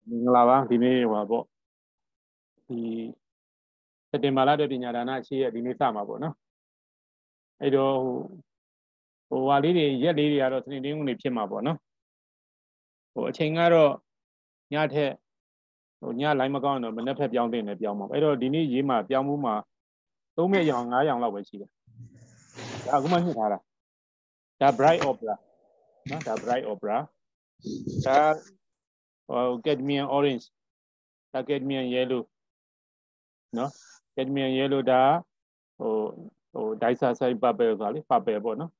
မင်္ဂလာပါဒီနေ့ဟောပေါ့ဒီစက်တင်ဘာလတည်းပညာဒါနရှိရဒီနေ့စမှာပေါ့နော်အဲ့တော့ဟိုဟာလေးတွေရက်လေးတွေကတော့စနေတင်းကုန်နေဖြစ်မှာပေါ့နော်ဟိုအချိန်ကတော့ညထက်ဟိုညလိုင်းမကောင်းတော့မနေ့ဖက်ပြောင်းတင်တယ်ပြောင်းမှာအဲ့တော့ဒီနေ့ရေးမှာပြောင်းမှုမှာ3ရက်ရောင်9ရောင်လောက်ပဲရှိတယ်ဒါအခုမှညှစ်ထားတာဒါ bright opera နော်ဒါ bright opera ဒါcadmium orange ဒါ cadmium yellow နော် cadmium yellow ဒါဟို disaccharide purple ဆိုတာလေ purple ပေါ့နော်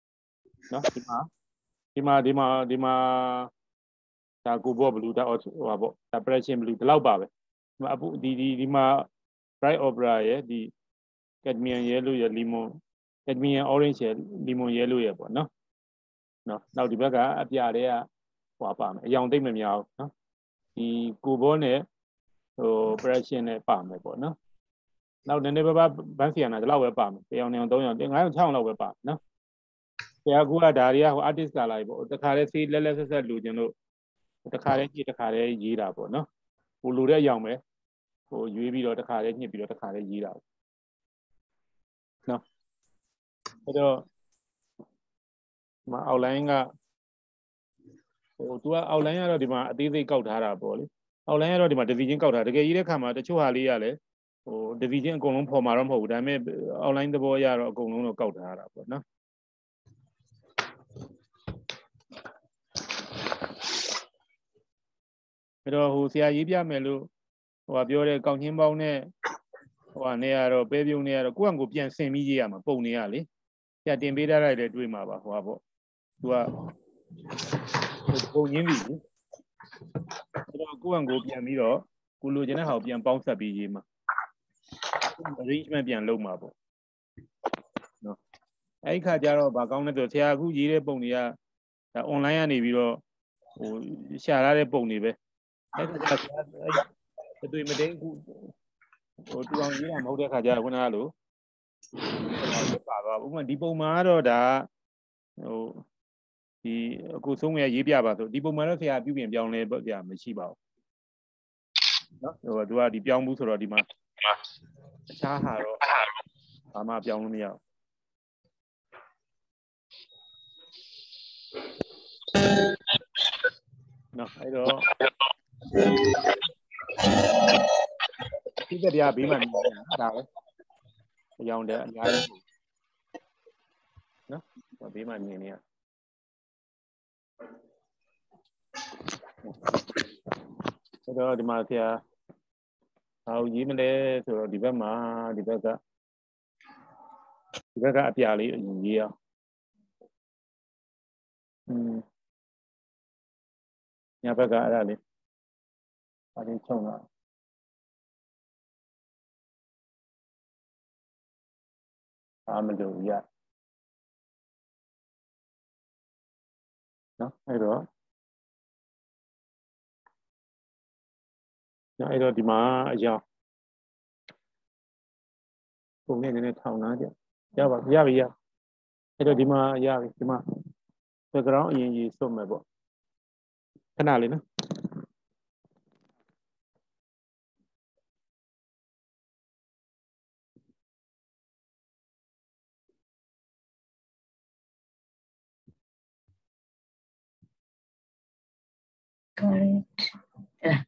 ဒီမှာဒါကိုဘော blue ဒါဟိုပါပေါ့ဒါ Prussian blue ဒီလောက်ပါပဲဒီမှာ bright opera ရဲ့ဒီ cadmium yellow ရဲ့ lemon cadmium orange ရဲ့ lemon yellow ရဲ့ပေါ့နော်နောက်ဒီဘက်ကအပြတွေကဟိုပါမယ်အရောင်သိမ့်မများဘူးနော်ဒီကိုဘောနဲ့ဟို Prussian နဲ့ပါမယ်ပေါ့နော်နောက်နည်းနည်းပါးပါးဘန်းစီယာနာဒီလောက်ပဲပါမယ်1ယောက်2ယောက်3ယောက်5ယောက်6ယောက်လောက်ပဲပါနော်ဆရာကူကဒါတွေကဟို artist ကလာပြီပေါ့တခါတည်းစီးလက်လက်ဆက်ဆက်လူချင်းတို့တခါတည်းကြည့်တခါတည်းရေးတာပေါ့နော်ဟိုလူတဲ့အယောင်ပဲဟိုရွေးပြီးတော့တခါတည်းညှစ်ပြီးတော့တခါတည်းရေးတာနော်အဲ့တော့ဒီမှာ outline ကဟို तू က outline ကတော့ဒီမှာအသေးစိတ်ကောက်ထားတာပေါ့လေ outline ကတော့ဒီမှာ division ကောက်ထားတကယ်ကြီးတဲ့ခါမှာတချို့ဟာလေးရလဲဟို division အကုန်လုံးပေါ်မှာတော့မဟုတ်ဘူးဒါပေမဲ့ outline သဘောရတော့အကုန်လုံးတော့ကောက်ထားတာပေါ့နော်အဲ့တော့ဟိုဆရာရေးပြမယ်လို့ဟိုပြောတဲ့ကောက်ချင်းပေါင်းနဲ့ဟိုကနေရတော့ပဲပြုံးနေရတော့ကိုယ့်အကိုပြန်ဆင်ပြီးရေးရမှာပုံနေရလေဆရာတင်ပေးထားလိုက်တယ်တွေ့မှာပါဟိုပါပေါ့ तू ကပုံရင်းပြီအဲ့တော့ကိုယ့်အကိုပြန်ပြီးတော့ကိုလိုချင်တဲ့ဟာကိုပြန်ပေါင်းဆက်ပြီးရေးမှာ arrangement ပြန်လုပ်မှာပေါ့နော်အဲ့ဒီခါကျတော့ဘာကောင်းလဲဆိုဆရာအခုရေးတဲ့ပုံတွေကဒါ online ကနေပြီးတော့ဟိုရှာရတဲ့ပုံတွေပဲအဲ့ဒါကအဲ့တွေ့မတိန်ခုဟိုတူအောင်ရေးတာမဟုတ်တဲ့ခါကျတော့ခုနကလိုပါသွားဥပမာဒီပုံမှာကတော့ဒါဟိုဒီအခုဆုံးရရေးပြပါဆိုဒီပုံမှာတော့ဆရာပြုပြင်ပြောင်းလဲပြမရှိပါဘူးနော်ဟိုသူကဒီပြောင်းမှုဆိုတော့ဒီမှာအခြားဟာတော့ဘာမှပြောင်းလို့မရဘူးနော်အဲ့တော့ဒီတရားဘေးမှာနေနေတာဒါပဲအယောင်တဲ့အများကြီးနော်ဘေးမှာနေနေရအဲ့တော့ဒီမှာဆရာဟောရေးမလဲဆိုတော့ဒီဘက်ကအပြာလေးရေးအောင်ညဘက်ကအဲ့ဒါလေးဘာလေးချုံလာမလို့ရနော်အဲ့တော့ဒီမှာအယောင်ပုံနဲ့နည်းနည်းထောင်ထားကြရပါရပြီအဲ့တော့ဒီမှာရပြီဒီမှာ background အရင်ရေးစွတ်မယ်ပေါ့ခဏလေးနော် Correct.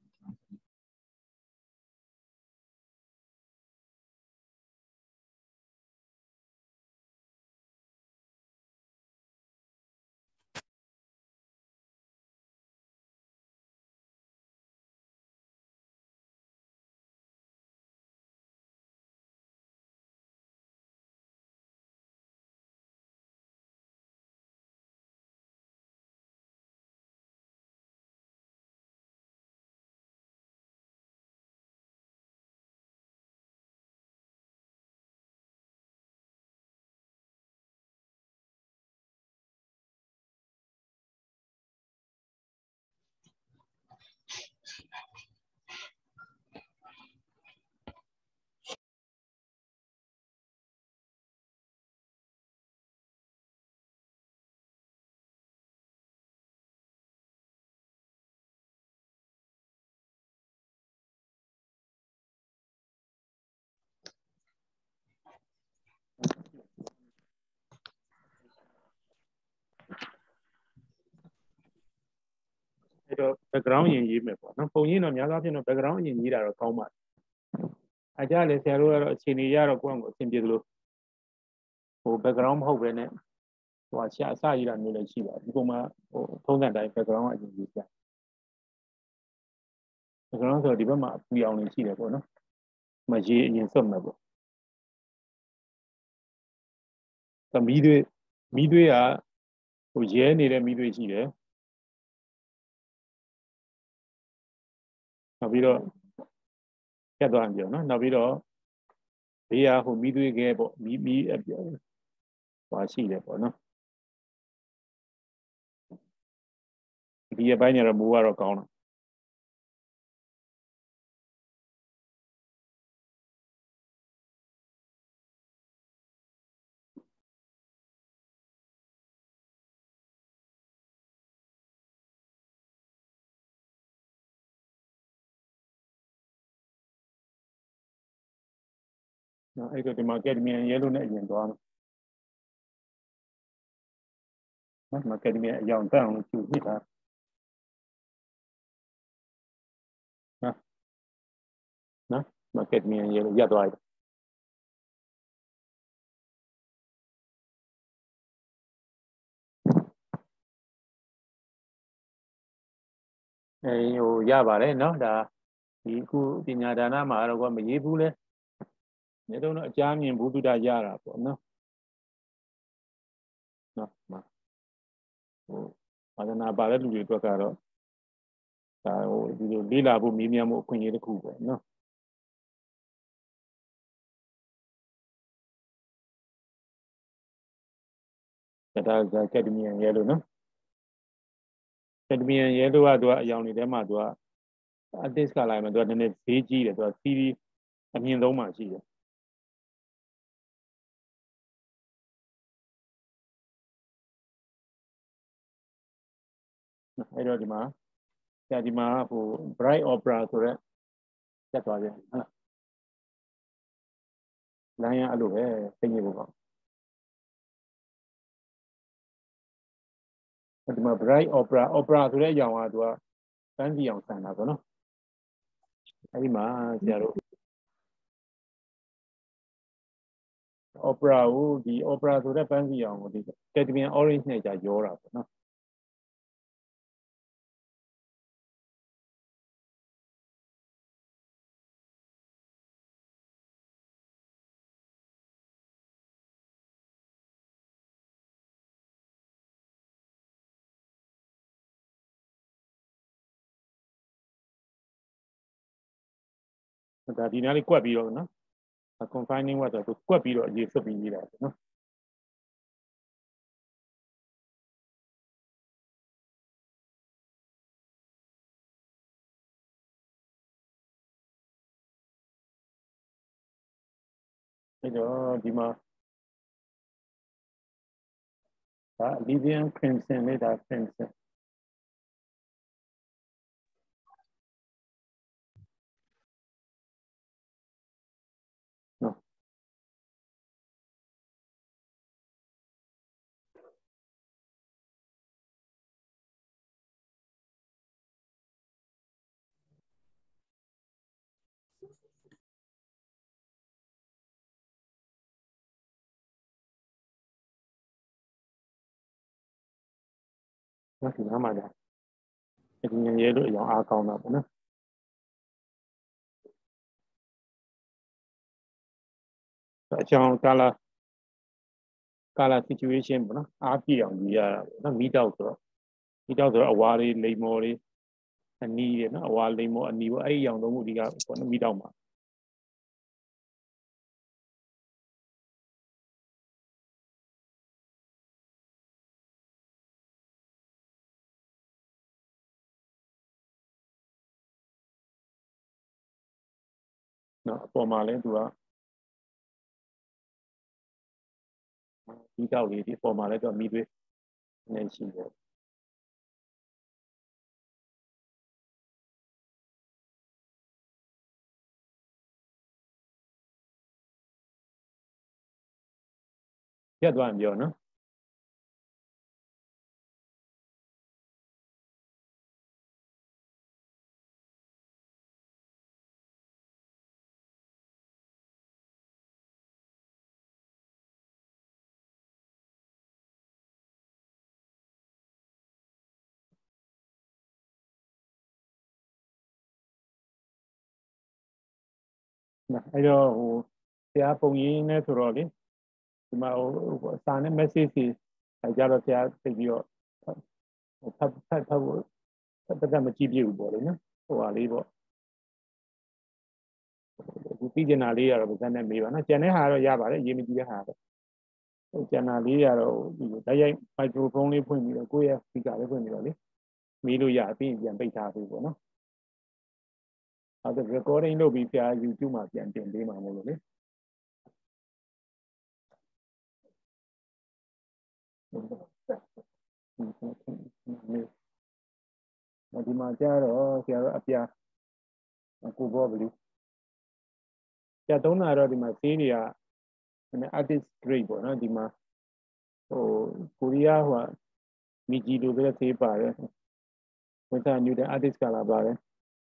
အဲ့တော့ background ရင်ရေးမယ်ပေါ့နော်ပုံရင်တော့များသောအားဖြင့်တော့ background ရင်ရေးတာတော့ကောင်းပါတယ်အကြလေဆရာတို့ကတော့အခြေအနေရတော့ကိုယ့်အကိုအဆင်ပြေသလိုဟို background မဟုတ်ပဲနဲ့ဟိုဆရာအစရေးတာမျိုးလည်းရှိပါတယ်ဒီပုံမှာဟိုထုံးစံတိုင်း background အရင်ရေးပြ background ဆိုတော့ဒီဘက်မှာအပူရောင်နေရှိတယ်ပေါ့နော်မရေးအရင်စွတ်မယ်ပေါ့မီးသွေးကဟိုရဲနေတဲ့မီးသွေးရှိတယ်နောက်ပြီးတော့ဖြတ်သွားကြည့်နော်နောက်ပြီးတော့ဘေးကဟိုမီးသွေးခဲပေါ့မီးအပြောဟွာရှိတယ်ပေါ့နော်ဒီအပိုင်းညတော့မိုးကတော့ကောင်းတာနော်အဲ့တော့ဒီမှာကက်ဒမီယန်ရဲလိုနဲ့အရင်သွားမယ်နော်ဒီမှာကက်ဒမီယန်အရောင်တက်အောင်လို့ကျူပြစ်တာနော်ဒီမှာကက်ဒမီယန်ရဲလိုရပ်သွားတယ်ဟိုရပါတယ်နော်ဒါဒီအခုပညာဒါနမှာတော့ကမရေးဘူးလဲနေတော့အကြမ်းမြင်ဘုဒ္ဓရတာပေါ့နော်နော်ဟိုဘာသာနာပါတဲ့လူတွေအတွက်ကတော့ဒါဟိုဒီလိုလေးလာဖို့မေးမြန်းမှုအခွင့်အရေးတစ်ခုပေါ့နော်ဒါကက်ဒမီယန်ရဲလိုနော်ကက်ဒမီယန်ရဲလိုကသူကအရောင်တွေထဲမှာသူကအတစ်ကလိုက်မှာသူကနည်းနည်းဈေးကြီးတယ်သူကစီးပြီးအမြင့်ဆုံးမှရှိတယ်အဲ့တော့ဒီမှာဟို bright opera ဆိုရက်တက်သွားပြန်ဟုတ်လားလိုင်းရအဲ့လိုပဲသိနေဖို့ပေါ့ဒီမှာ bright opera ဆိုတဲ့အကြောင်းကသူကပန်းစီအောင်ဆန်တာပေါ့နော်အဲ့ဒီမှာဆရာတို့ opera ကိုဒီ opera ဆိုတဲ့ပန်းစီအောင်ကိုဒီ cadmium orange နဲ့ကြာရောတာပေါ့နော်ဒါဒီနားလေးကွက်ပြီးတော့နော် confining word ဆိုတော့ကွက်ပြီးတော့အရေးဆွတ်ပြီးရေးတာပေါ့နော်အဲ့တော့ဒီမှာဒါ Libyan crimson နဲ့ဒါ crimson နော်ဒီနားမှာဒါဒီငရဲလို့အရောင်အားကောင်းတာပေါ့နော်အကြောင်း color situation ပေါ့နော်အားပြည့်အောင်ယူရတာပေါ့နော်မီးတောက်ဆိုတော့အဝါတွေလိမ်မော်တွေအနီးတွေနော်အဝါလိမ်မော်အနီးပေါ့အဲ့ဒီအရောင်သုံးခုဒီကပေါ့နော်မီးတောက်မှာနော်အပေါ်မှာလည်းသူကမီးတောက်လေးဒီအပေါ်မှာလည်းသူကမီးသွေးနေရှိတယ်ပြတ်သွားရင်ပြောနော်အဲ့တော့ဟိုဆရာပုံရင်းနဲ့ဆိုတော့လေဒီမှာဟိုစာနဲ့ message တွေကြတော့ဆရာသိပြီးတော့ဖတ်ဖို့တမကြည့်ပြဘူးပေါ့လေနော်ဟိုဟာလေးပေါ့ဒီသိကျင်တာလေးရတော့ဗဇက်နဲ့မေးပါနော်ကျန်တဲ့ဟာတော့ရပါတယ်ရေးမကြည့်တဲ့ဟာတော့ကျန်တာလေးရတော့ဒီတိုက်ရိုက် microphone လေးဖွင့်ပြီးတော့ကိုယ့်ရဲ့ speaker လေးဖွင့်ပြီးတော့လေမေးလို့ရအပြင်ပြန်ပိတ်ထားပြီပေါ့နော်အဲ့ဒါ recording လုပ်ပြီးဆရာ YouTube မှာပြန်တင်ပေးမှာမို့လို့လေဒီမှာကျတော့ဆရာတို့အပြာကိုဘောဘလူးဆရာသုံးတာတော့ဒီမှာဆေးတွေက artist grade ပေါ့နော်ဒီမှာဟိုကိုရီးယားဟိုမီဂျီလိုပဲဆေးပါတယ်ဝန်ထမ်းညူတဲ့ artist ကလာပါတယ်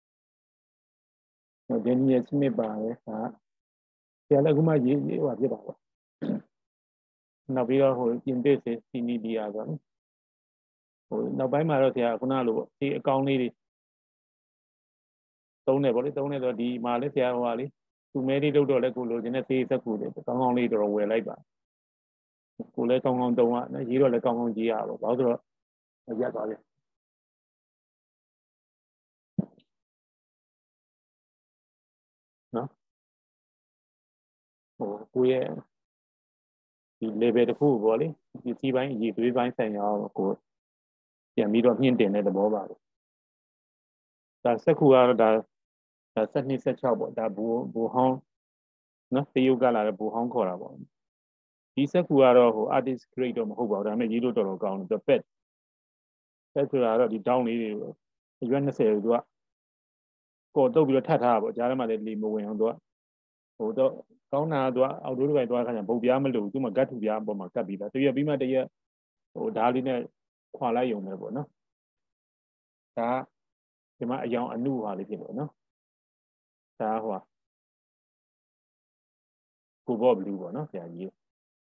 ဒန်နီယယ်စမစ်ပါတယ်ဟာဆရာလည်းအခုမှရေးဟိုဖြစ်တာပေါ့နောက်ပြီးတော့ဟိုပြင်သစ်စီနီဒီယာပေါ့နော်ဟိုနောက်ပိုင်းမှာတော့ဆရာခုနလိုပေါ့ဒီအကောင့်လေးတွေသုံးတယ်ပေါ့လေသုံးတယ်ဆိုတော့ဒီမှာလည်းဆရာဟိုဟာလေးသူမဲလေးလုပ်တော့လဲကိုလိုချင်တဲ့သေးစက်ကူတွေကောင်းကောင်းလေးတော့ဝယ်လိုက်ပါကိုလည်းကောင်းကောင်းတုံးရနော်ရေးတော့လည်းကောင်းကောင်းရေးရပါဘာလို့ဆိုတော့ရက်သွားပြီနော်ဟိုကိုရဲ့ဒီ level တစ်ခုပေါ့လေဒီစီးပိုင်းအရေးသွေးပိုင်းဆိုင်ရာကိုပြန်ပြီးတော့မြင့်တင်တဲ့သဘောပါပဲဒါစက်ကူကတော့ဒါ12 16ပေါ့ဒါဘူဟောင်းနော်တရုတ်ကလာတဲ့ဘူဟောင်းခေါ်တာပေါ့ဒီစက်ကူကတော့ဟို artist grade တော့မဟုတ်ပါဘူးဒါပေမဲ့ရေးလို့တော်တော်ကောင်းတယ်သူပက်ဆိုတာတော့ဒီ down လေးတွေအရွက်20သူကကော်တုပ်ပြီးတော့ထပ်ထားတာပေါ့ကြားထဲမှာလည်းလေမဝင်အောင်သူကဟိုတော့ကောင်းတာသူကအောက်တိုးတွေသွားခါကျပုတ်ပြားမလို့သူမှဂတ်ထူပြားအပေါ်မှာကတ်ပြီးတာတရက်ပြီးမှတရက်ဟိုဓာတ်လေးနဲ့ခွာလိုက်ရုံပဲပေါ့နော်ဒါဒီမှာအယောင်အနုဟာလေးဖြစ်လို့နော်ဒါဟိုကိုဘော့ဘလူးပေါ့နော်ဆရာကြီး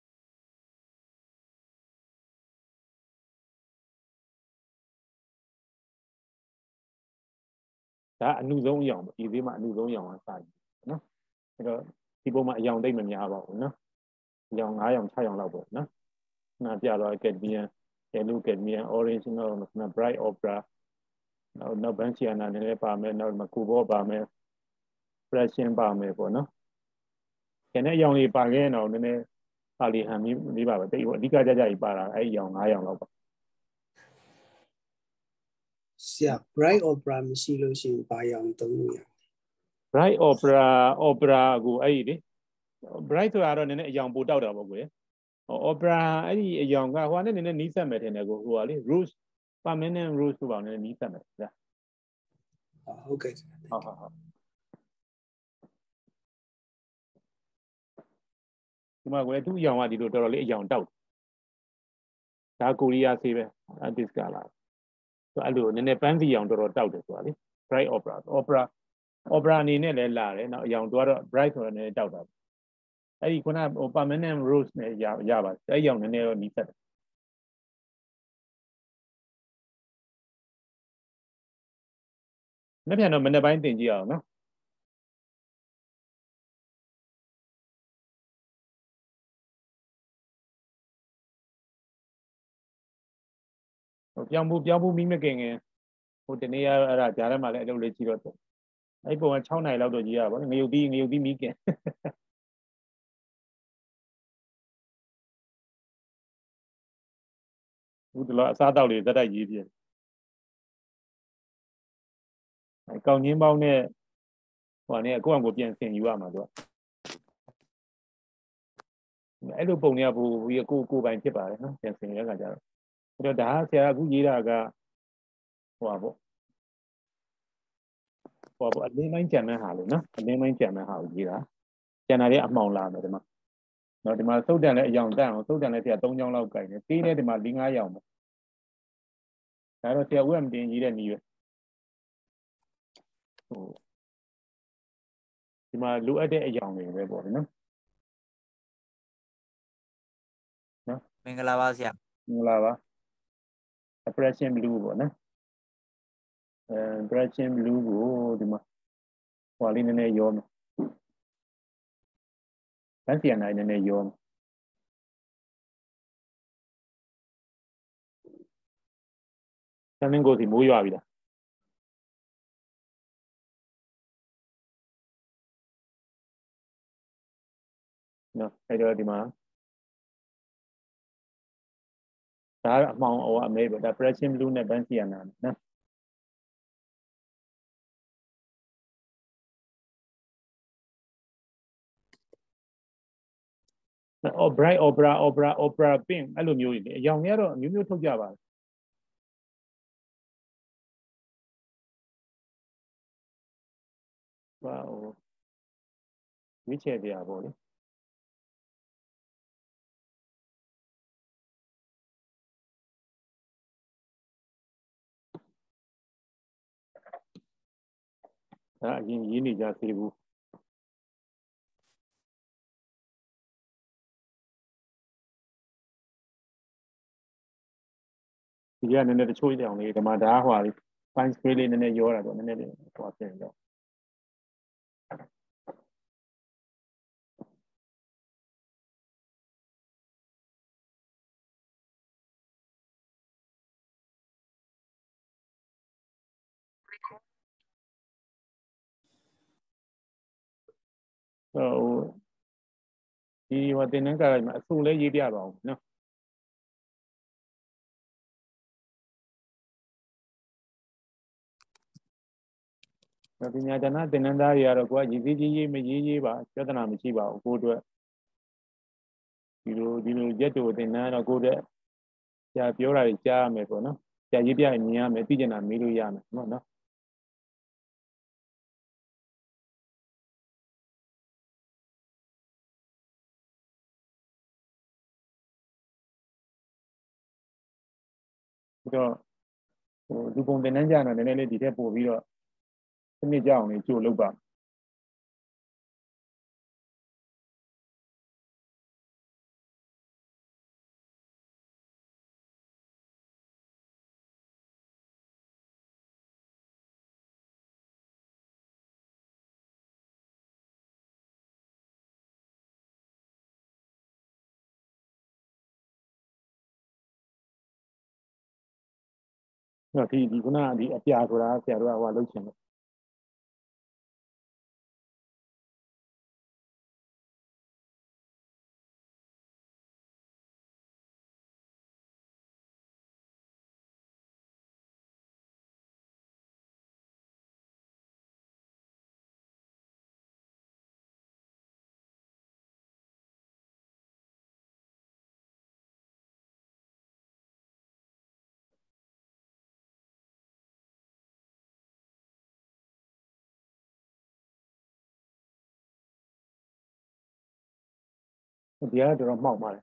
ဒါအနုဆုံးအယောင်ပေါ့ဒီသေးမှာအနုဆုံးအယောင်ကစတယ်နော်အဲ့တော့ဒီပုံမှာအယောင်တိတ်မများပါဘူးနော်အယောင်9ယောင်6ယောင်လောက်ပေါ့နော်နာပြတော့ Cadmian Yellow Cadmian Orange နော် Bright Opera နောက် Banciana နည်းနည်းပါမယ်နောက်ကိုဘော့ပါမယ် Freshen ပါမယ်ပေါ့နော်ကျန်တဲ့အယောင်လေးပါခဲ့ရင်တော့နည်းနည်းပါလီဟန်ပြီးပါပဲတိတ်အဓိကကြကြကြီးပါတာအဲ့ဒီအယောင်9ယောင်လောက်ပါဆရာ bright opera မရှိလို့ရှိရင်ဘာရောင်သုံးလို့ရ bright opera ကိုအဲ့ဒီလေ bright ဆိုတာတော့နည်းနည်းအယောင်ပိုတောက်တာပေါ့ကွယ် opera အဲ့ဒီအယောင်ကဟိုကနေနည်းနည်းနီးစပ်မယ်ထင်တယ်ကိုဟိုဟာလေ rose permanent rose ဆိုပါနည်းနည်းနီးစပ်မယ်ဗျာဟုတ်ကဲ့ဟုတ်ဒီမှာကွယ်သူ့အယောင်ကဒီလိုတော်တော်လေးအယောင်တောက်ဒါကိုရီးယားဆေးပဲ artist ကလာဆိုအဲ့လိုနည်းနည်းပန်းစီအောင်တော်တော်တောက်တယ်ဆိုတာလေ bright opera အနေနဲ့လည်းလာတယ်နောက်အယောင်သူကတော့ bright ဆိုတော့နည်းနည်းတောက်တာအဲ့ဒီခုနဟို permanent rose နဲ့ရပါတယ်အဲ့အယောင်နည်းနည်းတော့နီးစပ်တယ်နှစ်ပြန်တော့မနေ့ပိုင်းတင်ကြည့်အောင်နော်ပြောင်းဖို့မိမကင်ဟိုတနေ့အဲ့ဒါကြားထဲမှာလည်းအလုပ်လေးကြည့်တော့အဲ့ပုံက6နိုင်လောက်တော့ကြီးရပါဘောငရုတ်ပြီးမိကင်ဘူးတော့အစားတောက်လေးတက်ရေးပြအဲ့ကောင်းချင်းပေါင်းနဲ့ဟိုကနေကိုယ့်အကိုပြန်ဆင်ယူရမှာသူကအဲ့လိုပုံတွေကဘူးကိုပိုင်ဖြစ်ပါတယ်နော်ပြန်ဆင်ရတဲ့ခါကျတော့အဲ့တော့ဒါဆရာအခုရေးတာကဟိုပါပေါ့အလင်းပိုင်းကြံတဲ့ဟာလို့နော်အလင်းပိုင်းကြံတဲ့ဟာကိုရေးတာကြံတာလေးအမှောင်လာမယ်ဒီမှာနော်ဒီမှာသုတ်တန်လည်းအယောင်တက်အောင်သုတ်တန်လည်းဆရာ3ချောင်းလောက်ကြိုင်တယ်သေးလည်းဒီမှာ4-5ရောင်ပဲဒါတော့ဆရာဦးကမတင်ရေးတဲ့နည်းပဲဟိုဒီမှာလိုအပ်တဲ့အယောင်တွေပဲပေါ့နော်မင်္ဂလာပါဆရာမင်္ဂလာပါ Expression Blue ပေါ့နော်Expression Blue ကိုဒီမှာဟိုလေးနည်းနည်းရောမယ်ဗန်းစီယနာနည်းနည်းရောသမင်းကိုစီမိုးရွာပြီလားနော်အဲ့တော့ဒီမှာဒါအမှောင်အမေပဲဒါ Prussian blue နဲ့ဗန်းစီယနာနော်bright opera pink အဲ့လိုမျိုးတွေအရောင်တွေကတော့အမျိုးမျိုးထုတ်ကြပါတယ်ဟိုဝိချေတရားပေါ့လေဒါအရင်ရေးနေကြသေးဘူးဒီကနည်းနည်းတချို့ကြောင်လေးဒီမှာဒါဟွာလေး fine scale လေးနည်းနည်းရောတာတော့နည်းနည်းဟွာပြင်တော့ဒီဟိုတင်နှန်းကားမှာအဆူလဲရေးပြပါအောင်နော်ပညာတနာတင်နှန်းသားတွေကတော့ကိုကရည်စည်းရေးမရေးပါပြဿနာမရှိပါဘူးကိုအတွက်ဒီလိုရက်တူတင်နှန်းတော့ကိုအတွက်ဆရာပြောတာကြီးကြားရမယ်ပေါ့နော်ဆရာရေးပြရင်မြင်ရမယ်သိကျင်တာမေးလို့ရမယ်နော်နော်တော့ဒီပုံတင်နှန်းကြတော့နည်းနည်းလေးဒီထက်ပို့ပြီးတော့စနစ်ကြအောင်လေးကြိုလုပ်ပါနော်ဒီခုနဒီအပြာဆိုတာဆရာတို့ကဟိုလုပ်ချင်တယ်ဒီကတော့မှောက်ပါတယ်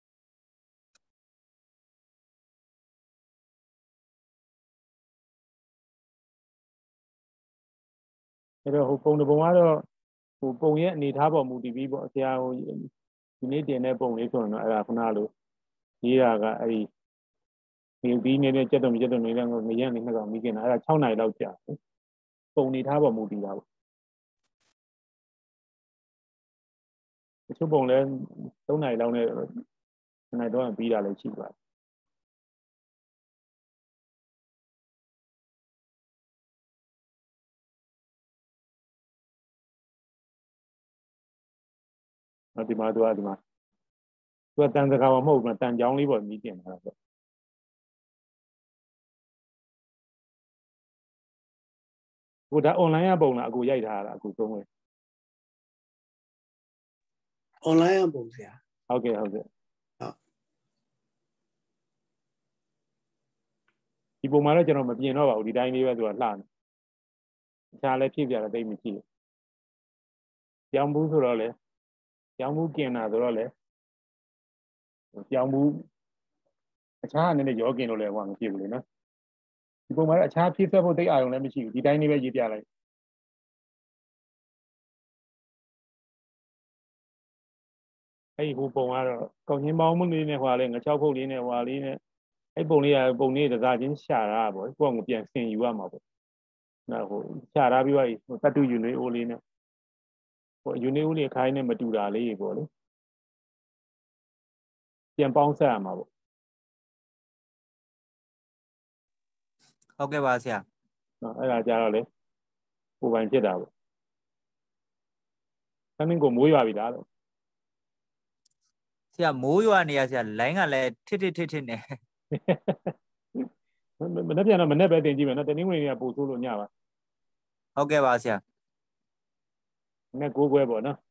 အဲ့တော့ဟိုပုံတစ်ပုံကတော့ဟိုပုံရဲ့အနေထားပေါ်မူတည်ပြီးပေါ့ဆရာဟိုဒီနေ့တင်တဲ့ပုံလေးဆိုရင်တော့အဲ့ဒါခုနလိုရေးတာကအဲ့ဒီဒီနေတဲ့ကြက်တုံနေတဲ့ငရက်နေနှစ်ကောင်မိခင်တာအဲ့ဒါ6နိုင်လောက်ကြာပုံအနေထားပေါ်မူတည်တာပေါ့တချို့ပုံလဲ3နိုင်လောက်နဲ့နိုင်တော့ပြီးတာလည်းရှိပါတယ်ဒီမှာသူကတန်စကားမဟုတ်ဘူးတန်ကြောင်းလေးပေါ်မိတင်တာပေါ့ကိုဒါ online ပုံလားအကူရိုက်ထားတာအကူသုံးဝဲ online ပုံဆရာဟုတ်ကဲ့ဒီပုံမှာတော့ကျွန်တော်မပြင်တော့ပါဘူးဒီတိုင်းလေးပဲသူကလှနေအခြားလည်းဖြည့်ပြတာတိတ်မရှိဘူးကြောင်ဘူးဆိုတော့လေကြောင်ဘူးกินတာဆိုတော့လေကြောင်ဘူးအခြားအနေနဲ့ရောกินလို့လည်းဟိုမဖြစ်ဘူးလေနော်ဒီပုံမှာအခြားဖြည့်ဆက်ဖို့တိတ်အာရုံလည်းမရှိဘူးဒီတိုင်းလေးပဲရေးပြလိုက်အဲ့ဒီဟိုပုံကတော့ကောင်းချင်းပေါင်းမလေးနဲ့ဟွာလေးငါ6ဖုတ်လေးနဲ့ဟွာလေးနဲ့အဲ့ပုံလေးကပုံလေးတစားချင်းရှာတာပေါ့ကိုယ့်ကိုပြန်ဆင်ယူရမှာပေါ့နော်ဟိုရှာတာပြီးတော့ဟိုတတ်တူယူနေအိုးလေးနဲ့ဟိုယူနေဦးလေးခိုင်းနဲ့မတူတာလေးပေါ့လေပြန်ပေါင်းဆက်ရမှာပေါ့ဟုတ်ကဲ့ပါဆရာနော်အဲ့ဒါကြတော့လေကိုယ်ပိုင်ဖြစ်တာပေါ့သမင်းကိုမိုးရွာပြီလားလို့ဆရာမိုးရွာနေရဆရာလိုင်းကလည်းထစ်နေမနေ့ပြန်တော့မနေ့ပဲတင်ကြည့်မယ်နော်တနင်္ဂနွေနေ့ကပို့ဆိုးလို့ညပါဟုတ်ကဲ့ပါဆရာနေ့9ခွဲပေါ့နော်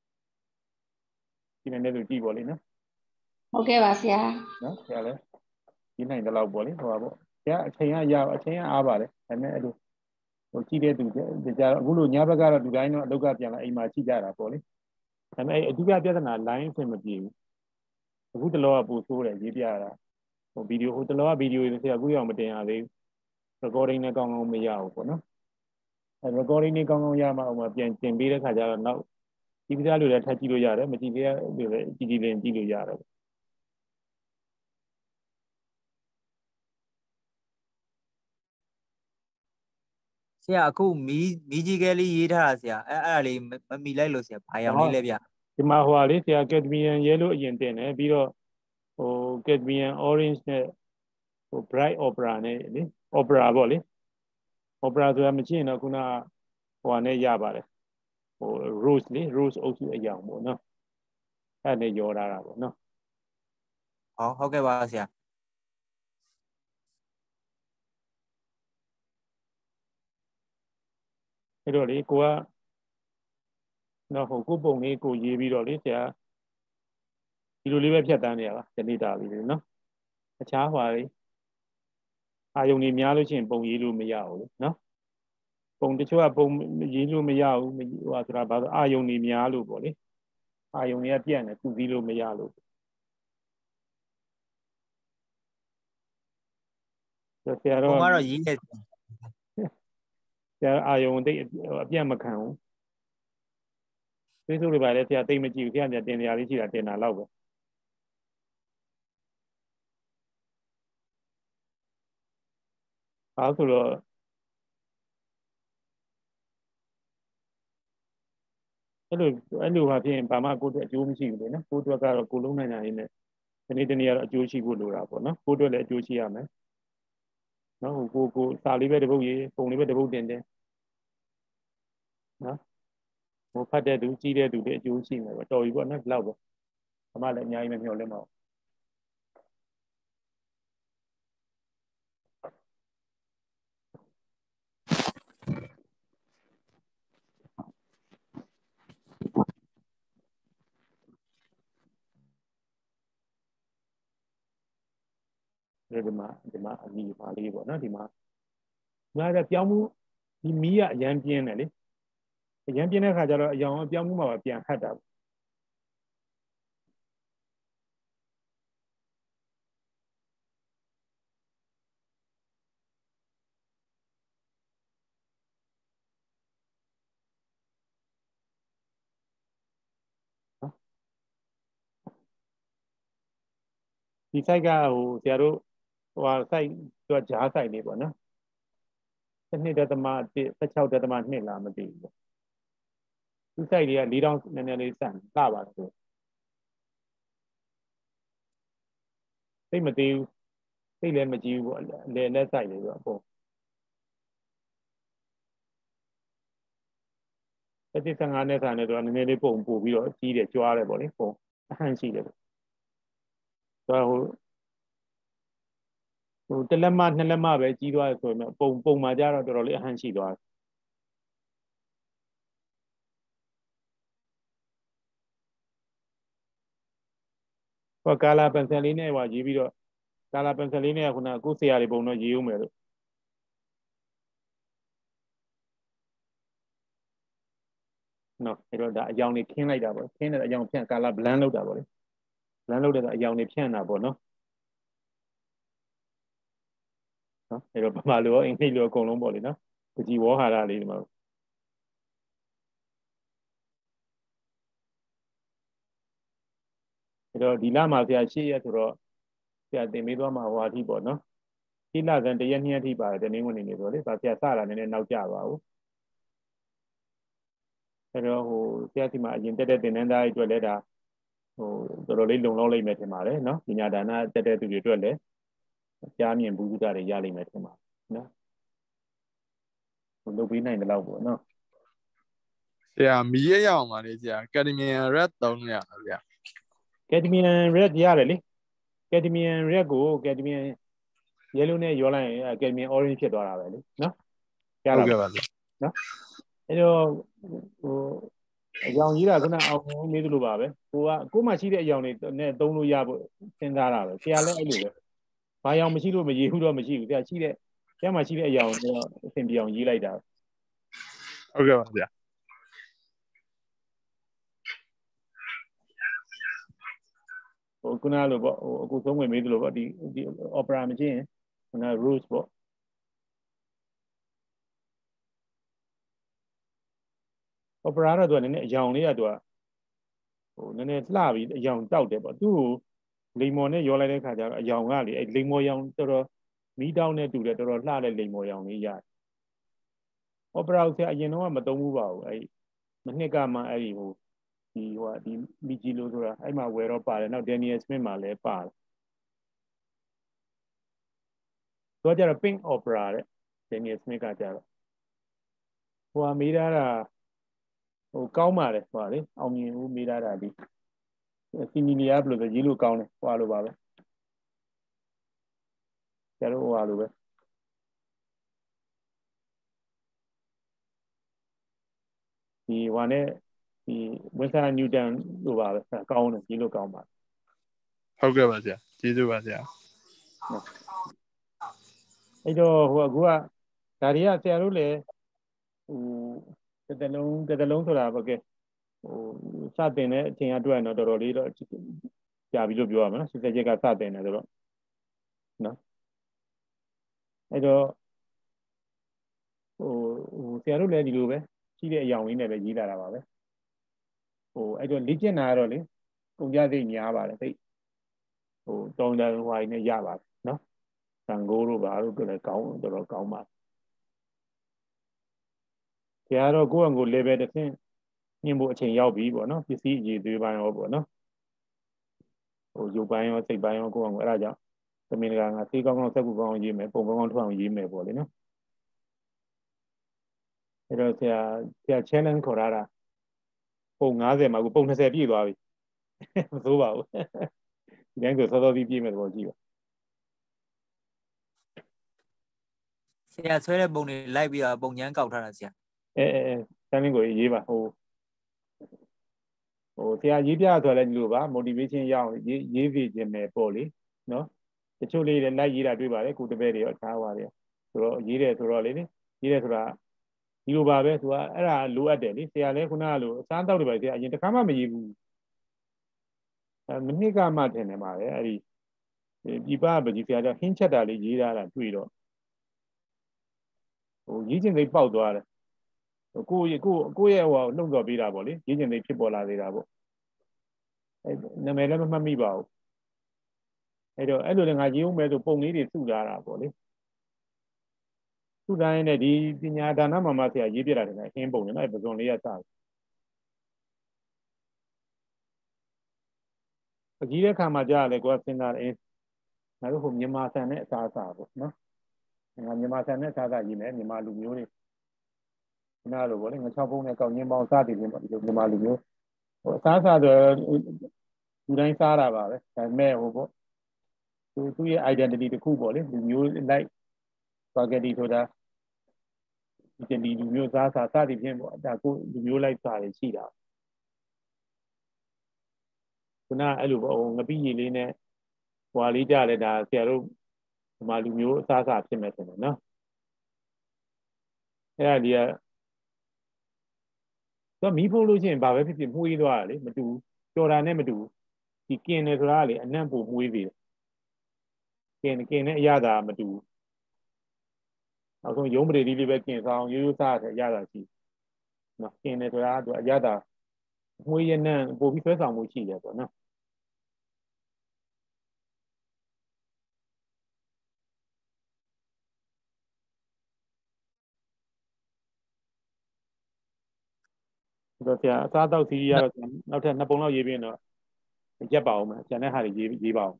ဒီနေ့လည်းကြည့်ပေါ့လေနော်ဟုတ်ကဲ့ပါဆရာနော်ဆရာလည်းဒီနိုင်တဲ့လောက်ပေါ့လေဟိုပါပေါ့ဆရာအချိန်ကအားပါတယ်ဒါပေမဲ့အဲ့လိုဟိုကြည့်တဲ့သူကြတော့အခုလိုညဘက်ကတော့ဒီတိုင်းတော့အလောက်ကပြန်လာအိမ်မှာကြည့်ကြတာပေါ့လေဒါပေမဲ့အဓိကပြဿနာ line အဆင်မပြေဘူးအခုတလောကပို့ဆိုးတယ်ရေးပြတာဟိုဗီဒီယိုဟိုတလောကဗီဒီယိုတွေဆရာအခုရောက်မတင်ရသေးဘူး recording နဲ့ကောင်းကောင်းမရဘူးပေါ့နော်အဲ recording နဲ့ကောင်းကောင်းရမှဟိုမှာပြန်တင်ပေးတဲ့ခါကျတော့နောက်ဒီပြသားလူတွေထပ်ကြည့်လို့ရတယ်မကြည့်သေးလူတွေကြည့်လင်းကြည့်လို့ရတယ်ဆရာအခုမီးကြီးကလေးရေးထားတာဆရာအဲ့ဒါလေးမမီလိုက်လို့ဆရာဘာရောင်လေးလဲဗျဒီမှာဟိုဟာလေးဆရာ cadmium yellow အရင်တင်တယ်ပြီးတော့ဟို cadmium orange နဲ့ဟို bright opera နဲ့လေ opera ပေါ့လေ opera ဆိုတာမကြည့်ရင်တော့ခုနကဟိုဟာနဲ့ရပါတယ်ဟို rose လေ rose အုပ်စုအယောင်ပေါ့နော်အဲ့နဲ့ရောထားတာပေါ့နော်ဟုတ်ကဲ့ပါဆရာအဲ့တော့လေကိုကနော်ဟိုကိုပုံလေးကိုရေးပြီးတော့လေဆရာဒီလိုလေးပဲဖြတ်တန်းနေရပါဒီနေ့တာလေးနော်အခြားဟွာလေးအာယုံတွေများလို့ရှိရင်ပုံရေးလို့မရဘူးလေနော်ပုံတချို့ကပုံရေးလို့မရဘူးဟိုဟာဆိုတာဘာလို့အာယုံတွေများလို့ပေါ့လေအာယုံတွေကပြန့်တယ်သူစည်းလို့မရလို့ဆရာတော့ပုံကတော့ရေးနေဆရာအာယုံတိတ်အပြန့်မခံဘူးFacebook တွေပါလေဆရာတိတ်မကြည့်ဘူးဆရာမြတ်တင်နေရာလေးရှိတာတင်တာတော့ပဲအားဆိုတော့အဲ့လိုဟာဖြစ်ရင်ဘာမှကိုယ့်အတွက်အကျိုးမရှိဘူးလေနော်ကိုယ့်အတွက်ကတော့ကိုလုံးနိုင်နိုင်နဲ့ဒီနေ့တနေ့ကတော့အကျိုးရှိဖို့လိုတာပေါ့နော်ကိုယ့်အတွက်လည်းအကျိုးရှိရမယ်နော်ဟိုကိုစာလေးပဲတစ်ပုဒ်ရေးပုံလေးပဲတစ်ပုဒ်တင်တယ်နော်ဟိုဖတ်တဲ့သူကြည့်တဲ့သူတွေအကျိုးရှိမယ်ပေါ့တော်ပြီပေါ့နော်ဒီလောက်ပဲဘာမှလည်းအများကြီးမမျှော်လင့်ပါဘူးဒီမှာအမီပါလေးပေါ့နော်ဒီမှာငါကပြောင်းမှုဒီမီးကအရန်ပြင်းတယ်လေအရန်ပြင်းတဲ့ခါကျတော့အယောင်ပြောင်းမှုမှာပြန်ဟတ်တာဒီ site ကဟိုဆရာတို့ဟိုဟာ site သူကဂျား site လေးပေါ့နော်12.1 16.2လားမသိဘူးပေါ့သူ site တွေက4000နည်းနည်းလေးစမ်းလှပါတယ်ဆိုသိမသေးဘူးသိလည်းမကြည့်ဘူးပေါ့လေလက် site လေးဆိုတော့ပေါ့15နဲ့စာနဲ့တော့နည်းနည်းလေးပုံပို့ပြီးတော့ကြီးတယ်ကြွားတယ်ပေါ့လေပုံအဟန့်ရှိတယ်ပေါ့ဟိုတစ်လက်မနှစ်လက်မပဲကြီးသွားတယ်ဆိုရင်ပုံမှာကြတော့တော်တော်လေးအဟန့်ရှိသွားတယ်ဟိုကာလာပန်ဆယ်လေးနဲ့ဟိုရေးပြီးတော့ကာလာပန်ဆယ်လေးနဲ့ကခုနကိုဆရာတွေပုံတော့ရေးဦးမယ်လို့နော်အဲ့တော့ဒါအယောင်တွေခင်းလိုက်တာပေါ့ခင်းတဲ့အယောင်ဖြန့်ကာလာဘလန်းလောက်တာပေါ့လေဘလန်းလောက်တဲ့ကအယောင်တွေဖြန့်တာပေါ့နော်နော်အဲ့တော့ဗမာလိုရောအင်္ဂလိပ်လိုအကုန်လုံးပေါ့လေနော်ပကြီးဝေါဟာရလေးဒီမှာအဲ့တော့ဒီလမှာဆရာ8ရက်ဆိုတော့ဆရာတင်ပေးသွားမှာဟိုအထိပေါ့နော်ဒီလကန်1ရက်2ရက်ထိပါတယ်တနင်္ဂနွေနေ့ဆိုလေဒါဆရာစလာနည်းနည်းနောက်ကျပါဘူးအဲ့တော့ဟိုဆရာစီမှာအရင်တက်တဲ့သင်တန်းသားတွေအတွက်လည်းဒါတော်တော်လေးလုံလောက်လိမ့်မယ်ထင်ပါတယ်နော်ပညာဒါနတက်တဲ့သူတွေအတွက်လည်းကြားမြင်ဘုဒ္ဓတွေရလိမ့်မယ်ထင်ပါတယ်နော်လုပ်ပြီးနိုင်တယ်လို့ပေါ့နော်ဆရာမီးရရအောင်ပါလေဆရာကက်ဒမီယန်ရက်သုံးရပါဗျာ Cadmium red ရတယ်လေ Cadmium red ကို Cadmium yellow နဲ့ရောလိုက်ရင် Cadmium orange ဖြစ်သွားတာပဲလေနော်ကြားဟုလားတ်ကဲ့ပါဗျာနော်အဲ့တော့အကြောင်းကြီးတာခုနအောင်မေးသလိုပါပဲကိုမှရှိတဲ့အကြောင်းတွေနဲ့သုံးလို့ရဖို့စဉ်းစားတာပဲဆရာလည်းအဲ့လိုပဲဘာရောင်မရှိလို့မရေဘူးတော့မရှိဘူးဆရာရှိတဲ့ဆရာမှရှိတဲ့အကြောင်းတော့အဆင်ပြေအောင်ရေးလိုက်တာဟုတ်ကဲ့ပါဗျာခုနလိုပေါ့အခုသုံးဝင်မေးသလိုပေါ့ဒီ opera မချင်းခုန rose ပေါ့opera တော့သူကနည်းနည်းအယောင်လေးကသူကနည်းနည်းလှပြီးအယောင်တောက်တယ်ပေါ့သူ့ကိုလိမ်မော်နဲ့ရောလိုက်တဲ့ခါကျတော့အယောင်ကလေအဲ့လိမ်မော်ရောင်တော်တော်မီးတောင်းနဲ့တူတယ်တော်တော်လှတဲ့လိမ်မော်ရောင်လေးရတယ် opera ကိုဆရာအရင်တော့မသုံးဘူးပါဘူးအဲ့မနှစ်ကမှအဲ့ဒီဒီမီဂျီလိုဆိုတာအဲ့မှာဝယ်တော့ပါတယ်နောက် Daniel Smith မှာလည်းပါတယ်သူကကျတော့ Pink Opera တဲ့ Daniel Smith ကကျတော့မေးထားတာကောင်းပါတယ်ဟိုလေအောင်မြင်ဦးမေးထားတာဒီစီမီလီယာဘယ်လိုဆိုရေးလို့ကောင်းတယ်ဟိုလိုပါပဲကျတော့ဟိုလိုပဲဒီဟိုနဲ့ဒီဝင်းဆာနျူတန်လိုပါပဲကောင်းတယ်ရေးလို့ကောင်းပါဟုတ်ကဲ့ပါဆရာကျေးဇူးပါဆရာအဲ့တော့အခုကဒါတွေကဆရာတို့လည်းတစ်လုံးဆိုတာပေါ့ကဲစတင်တဲ့အချိန်အတွက်တော့တော်တော်လေးတော့ကြာပြီလို့ပြောရမှာနော်စစ်စစ်ချက်ကစတင်တယ်ဆိုတော့နော်အဲ့တော့ဆရာတို့လည်းဒီလိုပဲရှိတဲ့အယောင်လေးနဲ့ပဲရေးလာတာပါပဲအဲ့တော့လေ့ကျင့်တာကတော့လေကုန်ကြစိတ်များပါတယ်သိတောင်းတဝိုင်းနဲ့ရပါတယ်နော်တန်ကိုးတို့ဘာလို့လည်းကောင်းတော်တော်ကောင်းပါဆရာတော့ကိုယ့်အကို level တစ်ဆင့်ညှင့်ဖို့အချိန်ရောက်ပြီပေါ့နော်ပစ္စည်းအရေးသွေးပိုင်းရောပေါ့နော်ရုပ်ပိုင်းရောစိတ်ပိုင်းရောကိုယ့်အကိုအဲ့ဒါကြောင့်သမင်္ဂလာငါစေးကောင်းကောင်းစက်ကူကောင်းရေးမယ်ပုံကောင်းကောင်းထွက်အောင်ရေးမယ်ပေါ့လေနော်အဲ့တော့ဆရာ challenge ခေါ်တာပုံ90မှာအခုပုံ20ပြည့်သွားပြီမသိုးပါဘူးဒီတိုင်းဆိုစောစောပြီးပြည့်မယ်တော့ကြည့်ပါဆရာဆွဲတဲ့ပုံတွေလိုက်ပြီးတော့ပုံညမ်းကောက်ထားတာဆရာ challenge ကိုရေးပါဆရာရေးပြဆိုလည်းဒီလိုပါ motivation ရအောင်ရေးစီခြင်းပဲပေါ့လေနော်တချို့လေးလည်းလိုက်ရေးတာတွေ့ပါတယ်ကိုတပည့်တွေရောထားပါတယ်ဆိုတော့ရေးတယ်ဆိုတော့လေရေးတယ်ဆိုတာဒီလိုပါပဲသူကအဲ့ဒါလိုအပ်တယ်လေဆရာလည်းခုနကလိုအစားတောက်တွေပါဆရာအရင်တစ်ခါမှမရေးဘူးမနှစ်ကမှထင်တယ်ပါပဲအဲ့ဒီပြပပကြီးဆရာကဟင်းချက်တာလေးရေးထားတာတွေ့တော့ရေးခြင်းသိပေါက်သွားတယ်ကိုယ့်ရဲ့ဟိုနှုတ်တော်ပေးတာပေါ့လေရေးခြင်းသိဖြစ်ပေါ်လာသေးတာပေါ့နာမည်လည်းမမှတ်မိပါဘူးအဲ့တော့အဲ့လိုလည်းငါရေးဦးမယ်ဆိုပုံလေးတွေစုထားတာပေါ့လေစုထားရင်လည်းဒီပညာဒါနမှာဆရာရေးပြတာတယ်အင်းပုံနဲ့အဲ့ပဇွန်လေးရစတယ်အကြီးတဲ့ခါမှာကြာလဲကိုယ်ကစဉ်းစားတယ်ငါတို့ဟိုမြန်မာဆန်နဲ့အစားအစာပေါ့နော်ငါမြန်မာဆန်နဲ့အစားအစာရေးမယ်မြန်မာလူမျိုးတွေနားလို့ပေါ့လေငါ6ပုံနဲ့ကောက်ညင်းပေါင်းစားတည်ခြင်းပေါ့ဒီလိုမြန်မာလူမျိုးအစားအစာဆိုလူတိုင်းစားတာပါပဲဒါပေမဲ့ပေါ့သူရဲ့ identity တစ်ခုပေါ့လေလူမျိုးလိုက် spaghetti ဆိုတာဒီလူမျိုးစားစသည်ဖြင့်ပေါ့ဒါကိုလူမျိုးလိုက်စားရရှိတာခုနအဲ့လိုပေါ့ငပိရည်လေးနဲ့ဟွာလေးကြလဲဒါဆရာတို့ဒီမှာလူမျိုးအစားဖြစ်မယ်ဆိုတယ်နော်အဲ့ဒါဒီကမီးဖိုးလို့ရှိရင်ဘာပဲဖြစ်ဖြစ်မှုေးသွားတာလေမတူကြော်တာနဲ့မတူဒီกินတယ်ဆိုတာလေအနံ့ပိုမှုေးပြီกินနဲ့အရသာမတူအခုရုံးပရိသီးလေးပဲกินဆောင်ရိုးစားတယ်အရသာရှိနော်กินတယ်ဆိုတာသူအရသာမှုေးရနံ့ပို့ပြီးဆွဲဆောင်မှုရှိတယ်ပေါ့နော်တော့ဆရာအစားတောက်စီးရတော့နောက်ထပ်2ပုံလောက်ရေးပြင်းတော့ရက်ပါအောင်ကျန်တဲ့ဟာတွေရေးပါအောင်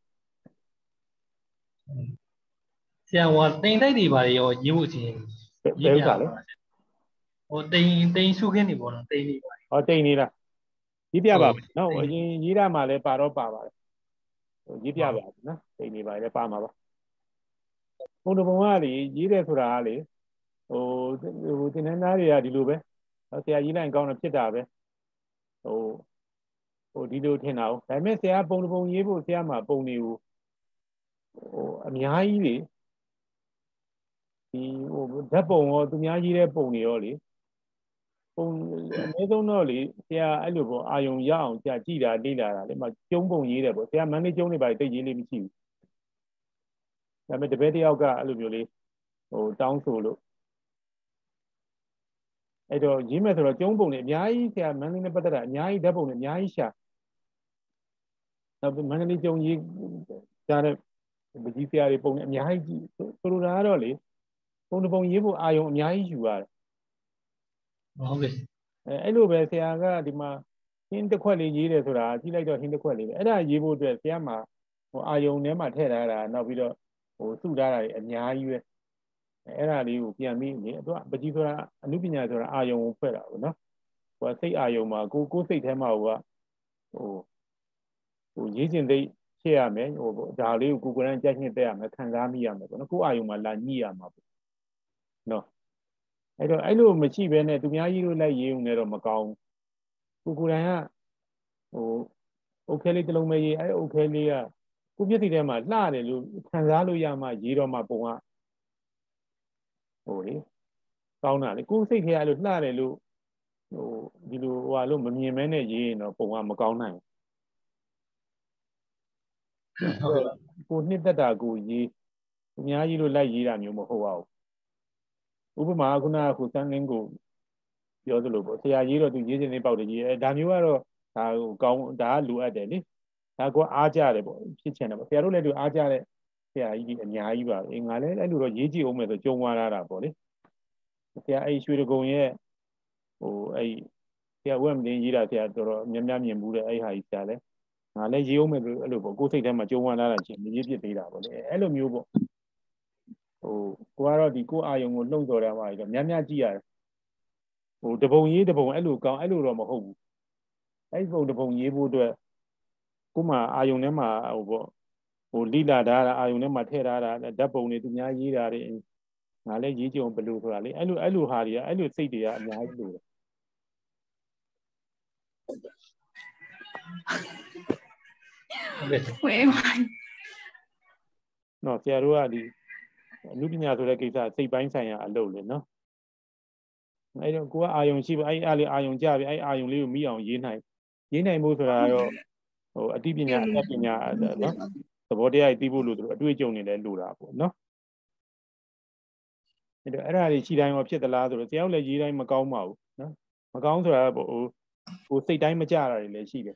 ဆရာဟိုတိမ်တိုက်တွေပါရောရေးဖို့ချင်းဘယ်ဥစ္စာလဲဟိုတိမ်ရှုခင်းနေပေါ့နော်တိမ်နေပါဟောတိမ်နေလားရေးပြပါမယ်နော်အရင်ရေးတာမှလည်းပါတော့ပါပါတယ်ရေးပြပါနော်တိမ်နေပါလေပါမှာပါဘုံတဘုံကလေရေးတယ်ဆိုတာကလေဟိုသင်တန်းသားတွေကဒီလိုပဲဆရာရေးလိုက်ကောင်းတော့ဖြစ်တာပဲဟိုဒီလိုထင်တာဟုတ်ဒါပေမဲ့ဆရာပုံတပုံရေးဖို့ဆရာမှာပုံတွေကိုအများကြီးလေဒီဟိုဓာတ်ပုံရောသူများရေးတဲ့ပုံတွေရောလေပုံအနည်းဆုံးတော့လေဆရာအဲ့လိုပေါ့အာယုံရအောင်ကြာကြည့်တာလေ့လာတာလေမှကျုံပုံရေးတယ်ပေါ့ဆရာမန်းလေးကျုံတွေပါတိတ်ရေးလေးမရှိဘူးဒါပေမဲ့တပည့်တယောက်ကအဲ့လိုမျိုးလေးဟိုတောင်းဆိုလို့အဲ့တော့ရေးမယ်ဆိုတော့ကျုံပုံတွေအများကြီးဆရာမန်းလေးနဲ့ပတ်သက်တာအများကြီးဓာတ်ပုံတွေအများကြီးရှာနောက်မန္တလေးကျုံရေးကြားတဲ့ပကြီးဆရာတွေပုံတွေအများကြီးဆိုလိုတာကတော့လေပုံတစ်ပုံရေးဖို့အာယုံအများကြီးယူရတယ်ဟုတ်ကဲ့အဲ့လိုပဲဆရာကဒီမှာဟင်းတစ်ခွက်လေးရေးတယ်ဆိုတာကြည့်လိုက်တော့ဟင်းတစ်ခွက်လေးပဲအဲ့ဒါရေးဖို့အတွက်ဆရာမှာဟိုအာယုံထဲမှာထည့်ထားတာနောက်ပြီးတော့ဟိုစုထားတာတွေအများကြီးပဲအဲ့ဒါလေးကိုပြန်ပြီးလေသူကပကြီးဆိုတာအနုပညာဆိုတာအာယုံကိုဖွဲ့တာပေါ့နော်ဟိုစိတ်အာယုံမှာကိုစိတ်ထဲမှာဟိုရေးကျင်သိဖြစ်ရမယ်ဟိုဒါလေးကိုကိုယ်တိုင်ကြိုက်နှစ်တက်ရမယ်ခံစားမိရမယ်ပေါ့နော်ကိုအာယုံမှာလာညှိရမှာပေါ့နော်အဲ့တော့အဲ့လိုမရှိဘဲနဲ့သူများကြီးလို့လိုက်ရေးုံနဲ့တော့မကောင်းဘူးကိုယ်တိုင်ကဟိုအုတ်ခဲလေးတစ်လုံးပဲရေးအဲ့အုတ်ခဲလေးကကိုမျက်စိထဲမှာလှတယ်လို့ခံစားလို့ရမှရေးတော့မှပုံကဟိုလေကောင်းတာလေကိုယ်စိတ်ထဲအဲ့လိုလှတယ်လို့ဟိုဒီလိုဟိုဟာလို့မမြင်မဲနဲ့ရေးရင်တော့ပုံကမကောင်းနိုင်ဘူးကိုနှစ်သက်တာကိုရေးအများကြီးလို့လိုက်ရေးတာမျိုးမဟုတ်ပါဘူးဥပမာခုနကစန်းလင်းကိုပြောသလိုပေါ့ဆရာရေးတော့သူရေးခြင်းလေးပေါက်တယ်ရေးဒါမျိုးကတော့ဒါဟိုကောင်းဒါကလိုအပ်တယ်လေဒါကအားကြတယ်ပေါ့ဖြစ်ချင်တယ်ပေါ့ဆရာတို့လည်းသူအားကြတဲ့ဆရာကြီးအများကြီးပါငါလည်းအဲ့လိုတော့ရေးကြည့်အောင်မယ်ဆိုကြုံသွားတာပေါ့လေဆရာအဲ့ရွှေတကုံရဲ့ဟိုအဲ့ဆရာဝက်မင်းရေးတာဆရာတော်တော်များများမြင်ဘူးတဲ့အဲ့ဟာကြီးဆရာလည်းငါလည်းရေးအောင်မယ်ဆိုအဲ့လိုပေါ့ကိုယ်စိတ်ထဲမှာကြုံသွားတာချင်းရေးပြစ်သေးတာပေါ့လေအဲ့လိုမျိုးပေါ့ဟိုကိုကတော့ဒီကိုအာယုံကိုလှုံ့ဆော်တယ်မှာကြီးတော့များများကြည့်ရတယ်ဟိုတပုံရေးတပုံအဲ့လိုကောင်းအဲ့လိုတော့မဟုတ်ဘူးအဲ့ပုံတပုံရေးဖို့အတွက်ကိုမှအာယုံထဲမှာဟိုပေါ့ဟိုလိလာထားတာအာယုံထဲမှာထည့်ထားတာဓာတ်ပုံတွေသူများရေးတာတွေငါလည်းရေးကြုံဘယ်လိုဆိုတာလေအဲ့လိုဟာတွေကအဲ့လိုစိတ်တွေကအများကြီးလို့ဝေးပါနော်ဆရာတို့ကဒီအနုပညာဆိုတဲ့ကိစ္စစိတ်ပိုင်းဆိုင်ရာအလုပ်လေနော်အဲ့တော့ကိုကအာယုံရှိပါအဲ့အားလေးအာယုံကြပြီအဲ့အာယုံလေးကိုမိအောင်ရေးနိုင်ဖို့ဆိုတာတော့ဟိုအတိပညာအတတ်ပညာနော်သဘောတရားသိဖို့လို့တို့အတွေ့အကြုံတွေလည်းလိုတာပေါ့နော်အဲ့တော့အဲ့ဒါတွေရှိတိုင်းရောဖြစ်သလားဆိုတော့ဆရာတို့လည်းရေးတိုင်းမကောင်းပါဘူးနော်မကောင်းဆိုတာဟိုစိတ်တိုင်းမကြတာတွေလည်းရှိတယ်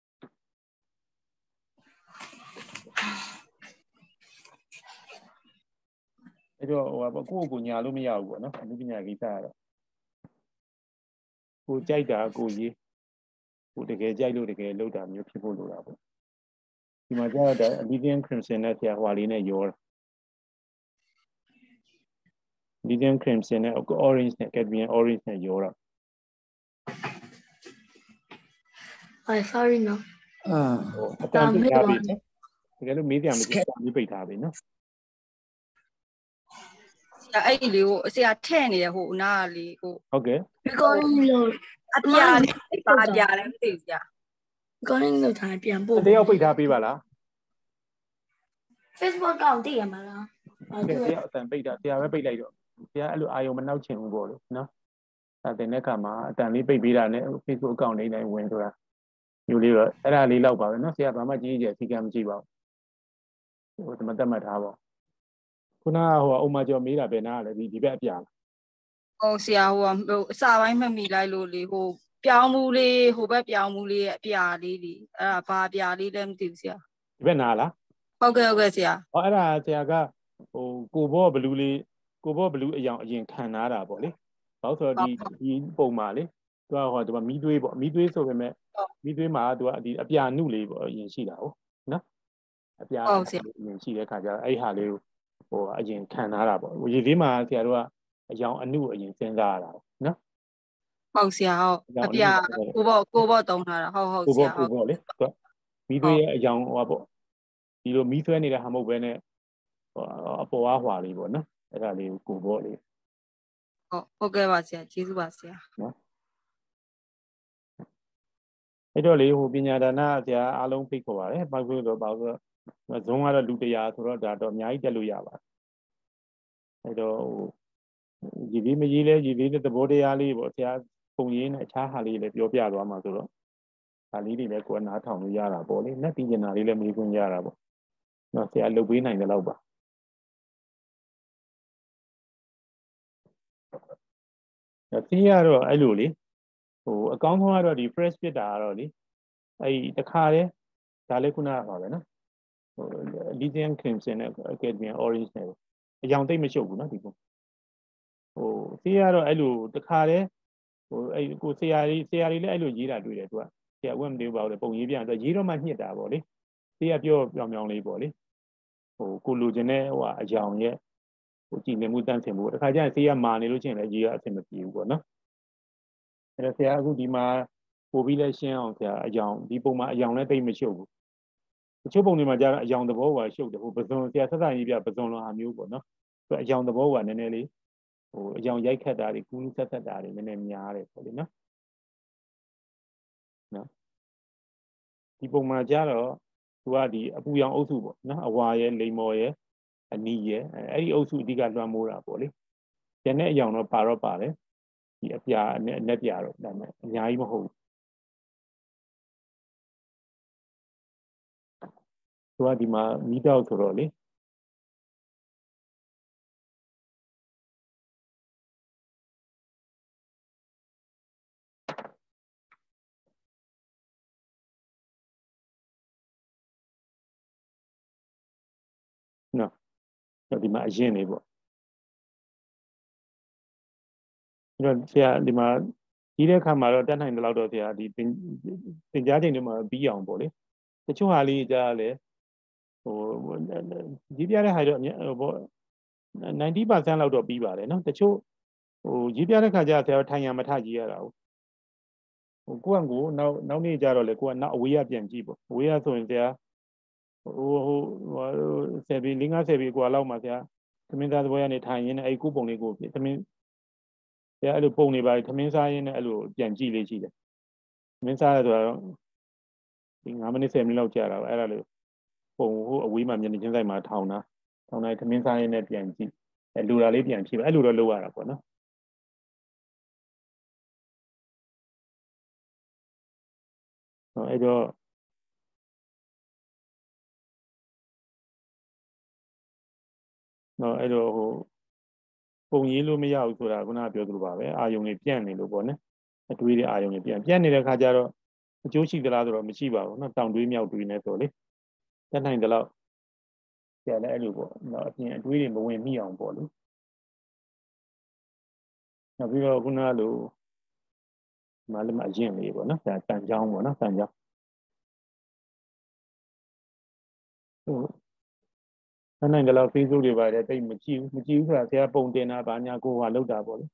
အဲ့တော့ဟိုပါကိုညာလို့မရဘူးပေါ့နော်အနုပညာကိစ္စကတော့ကိုကြိုက်တာကိုရေးကိုတကယ်ကြိုက်လို့တကယ်လုပ်တာမျိုးဖြစ်ဖို့လိုတာပေါ့ဒီမှာကျတော့ Lithium Crimson နဲ့ဆရာဟွာလေးနဲ့ရောတာ Lithium Crimson နဲ့ Orange နဲ့ Cadmium Orange နဲ့ရောတာ sorry နော်အတန်ပိတ်ထားပြီနော်တကယ်လို့မေးကြမရှိဘူးပိတ်ထားပြီနော်အဲ့ဒီလေးကိုဆရာထဲ့နေရဟိုနားလေးဟိုဟုတ်ကဲ့ recording လို့အပြာလေးပါပြာလည်းမသိဘူးဆရာ recording လို့ထားပြန်ပို့တယောက်ပိတ်ထားပေးပါလား Facebook ကောင်တည်ရမှာလားတယောက်အတန်ပိတ်တာဆရာပဲပိတ်လိုက်တော့ဆရာအဲ့လိုအာယုံမနှောက်ချင်ဘူးပေါ့လေနော်ဒါတင်တဲ့အခါမှာအတန်လေးပိတ်ပေးတာနဲ့ Facebook အကောင့်လေးတိုင်းဝင်ဆိုတာမျိုးလေးတော့အဲ့ဒါလေးလောက်ပါပဲနော်ဆရာဘာမှကြီးကြီးအစီကံမရှိပါဘူးဟိုတမတ်မှတ်ထားပါခုနကဟိုအုံမကျော်မေးတာပဲနားလည်းဒီဘက်အပြာဟုတ်ဆရာဟိုအစာပိုင်းမှတ်မိလိုက်လို့လေဟိုပြောင်းမှုလေးဟိုဘက်ပြောင်းမှုလေးရဲ့အပြာလေးတွေအဲ့ဒါဘာပြာလေးလည်းမသိဘူးဆရာဒီဘက်နားလားဟုတ်ကဲ့ဆရာဟောအဲ့ဒါဆရာကဟိုကိုဘောဘလူးလေးကိုဘောဘလူးအယောင်အရင်ခံထားတာပေါ့လေဘာလို့ဆိုတော့ဒီပုံမှာလေသူကဟိုမီးသွေးပေါ့မီးသွေးဆိုပေမဲ့မီးသွေးမှာသူကဒီအပြာနုလေးပေါ့အရင်ရှိတာဟုတ်နော်အပြာအရင်ရှိတဲ့ခါကျတော့အဲ့ဟာလေးကိုဟိုအရင်ခံထားတာပေါ့ရေသေးမှာဆရာတို့ကအယောင်အနုအရင်စဉ်းစားရတာနော်ဟုတ်ဆရာဟုတ်အပြာကိုပေါ့တုံးထားတာဟုတ်ဆရာဟုတ်ကိုပေါ့လေသူမီးသွေးရဲ့အယောင်ဟိုပေါ့ဒီလိုမီးဆွဲနေတဲ့ဟာမဟုတ်ဘဲနဲ့အပေါ်အားဟွာလေးပေါ့နော်အဲ့ဒါလေးကိုပေါ့လေဟုတ်ကဲ့ပါဆရာကျေးဇူးပါဆရာနော်အဲ့တော့လေဟိုပညာဒါနဆရာအားလုံးဖိတ်ခေါ်ပါတယ်ဘာလို့တော့ဘာလို့ဇုံကတော့လူ100ဆိုတော့ဒါတော့အများကြီးတက်လို့ရပါတယ်အဲ့တော့ရည်သေးမရေးလဲရည်သေးတဲ့သဘောတရားလေးပေါ့ဆရာပုံရင်းနဲ့အခြားဟာလေးလည်းပြောပြသွားမှာဆိုတော့ဒါလေးတွေလည်းကိုယ်နားထောင်လို့ရတာပေါ့လေနဲ့ပြင်နာလေးလည်းမေးခွန်းရတာပေါ့နော်ဆရာလုပ်ပေးနိုင်တယ်လို့ပါသိရတော့အဲ့လိုလေဟိုအကောင်းဆုံးကတော့ဒီ fresh ဖြစ်တာကတော့လေအဲ့တခါတည်းဒါလည်းခုနကပါပဲနော်ဟို lithium crimson နဲ့ cadmium orange နဲ့အယောင်သိမ့်မရှုပ်ဘူးနော်ဒီပုံဟိုသိရတော့အဲ့လိုတခါတည်းဟိုအဲ့ကိုဆရာလေးလည်းအဲ့လိုရေးတာတွေ့တယ်သူကဆရာဝက်မသေးဘူးပါလေပုံရေးပြတော့ရေးတော့မှညှစ်တာပေါ့လေသိရပြောပြောင်လေးပေါ့လေဟိုကိုလူချင်းနဲ့ဟိုအယောင်ရဲ့ဟိုကြည်နေမှုတန့်စင်မှုတခါကျရင်ဆေးရမာနေလို့ချင်းလည်းရေးရအဆင်မပြေဘူးပေါ့နော်အဲ့တော့ဆရာအခုဒီမှာပို့ပြီးလဲရှင်းအောင်ဆရာအယောင်ဒီပုံမှာအယောင်လည်းတိတ်မရှုပ်ဘူးတချို့ပုံတွေမှာကျတော့အယောင်သဘောကရှုပ်တယ်ဟိုပဇွန်ဆရာဆက်ဆက်ရေးပြပဇွန်လိုဟာမျိုးပေါ့နော်သူအယောင်သဘောကနည်းနည်းလေးဟိုအယောင်ရိုက်ခတ်တာတွေကူးဆက်ဆက်တာတွေနည်းနည်းများတယ်ပေါ့လေနော်ဒီပုံမှာကျတော့သူကဒီအပူရောင်အုပ်စုပေါ့နော်အဝါရဲ့လိမ္မော်ရဲ့အနီးရဲ့အဲ့ဒီအုပ်စုအဓိကလွှမ်းမိုးတာပေါ့လေကျန်တဲ့အယောင်တော့ပါတော့ပါတယ်ဒီအပြာအနက်ပြာတော့ဒါပေမဲ့အများကြီးမဟုတ်ဘူးသူကဒီမှာမီးတောက်ဆိုတော့လေနော်ဒီမှာအရင်နေပေါ့အဲ့တော့ဆရာဒီမှာကြီးတဲ့ခါမှာတော့တက်နိုင်တဲ့လောက်တော့ဆရာဒီသင်ကြားချိန်တွေမှာပြီးအောင်ပေါ့လေတချို့ဟာလေးကြားလဲဟိုကြီးပြတဲ့ဟာတော့ဟို90% လောက်တော့ပြီးပါတယ်နော်တချို့ဟိုကြီးပြတဲ့ခါကျဆရာထိုင်ရမထကြီးရတာဟိုကိုနောက်နေ့ကျတော့လေကိုကနောက်အဝေးရပြန်ကြည့်ပေါ့အဝေးရဆိုရင်ဆရာဟို10ဘီ50ဘီကွာလောက်မှာဆရာသမင်းသားသဘောရနေထိုင်ရင်းနဲ့အဲ့ကိုပုံလေးကိုသမင်းဆရာအဲ့လိုပုံနေပါသမင်းစားရင်းနဲ့အဲ့လိုပြန်ကြည့်လေးရှိတယ်သမင်းစားရဆိုတော့ဒီ9မိနစ်10မိနစ်လောက်ကြာတာပဲအဲ့ဒါလို့ပုံဟိုအဝေးမှာမျက်နှာချင်းဆိုင်မှာထောင်တာသမင်းစားရင်းနဲ့ပြန်ကြည့်အဲ့လူတာလေးပြန်ဖြည့်ပဲအဲ့လိုတော့လုပ်ရတာပေါ့နော်အဲ့တော့အဲ့တော့ဟိုပုံရေးလို့မရဘူးဆိုတာခုနကပြောသလိုပါပဲအာယုံတွေပြန့်နေလို့ပေါ့နော်အတွေးတွေအာယုံတွေပြန့်နေတဲ့ခါကျတော့အကျိုးရှိသလားဆိုတော့မရှိပါဘူးနော်တောင်တွေးမြောက်တွေးနေဆိုလေတက်နိုင်တယ်လို့ဆရာလည်းအဲ့လိုပေါ့နော်အပြင်အတွေးတွေမဝင်မိအောင်ပေါ့လေနောက်ပြီးတော့ခုနကလိုမလည်းမအရင်လေးပေါ့နော်ဆရာတန်ချောင်းပေါ့နော်တန်ချောင်းဟုတ်နိုင်တယ်လို့ Facebook တွေပါတယ်တိတ်မကြည့်ဘူးဆိုတာဆရာပုံတင်တာဗာညာကိုဟာလောက်တာပေါ့လေ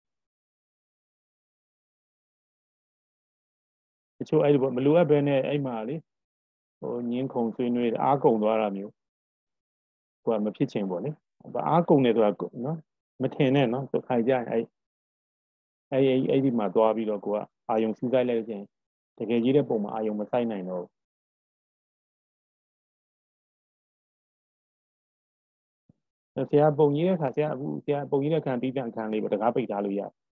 တချို့အဲ့လိုပေါ့မလိုအပ်ဘဲနဲ့အဲ့မှာလေဟိုညင်းခုန်ဆွေးနွေးအားကုန်သွားတာမျိုးဟိုကမဖြစ်ချင်ပေါ့လေအားကုန်တယ်ဆိုတာနော်မထင်နဲ့နော်သူခိုင်ကြရင်အဲ့ဒီမှာသွားပြီးတော့ကိုကအာယုံစူးစိုက်လိုက်ခြင်းတကယ်ကြီးတဲ့ပုံမှာအာယုံမဆိုင်နိုင်တော့ဆရာပုံကြီးတဲ့ခါဆရာအခုဆရာပုံကြီးတဲ့ခံပြီးပြန်ခံလေးပေါ့တကားပိတ်ထားလို့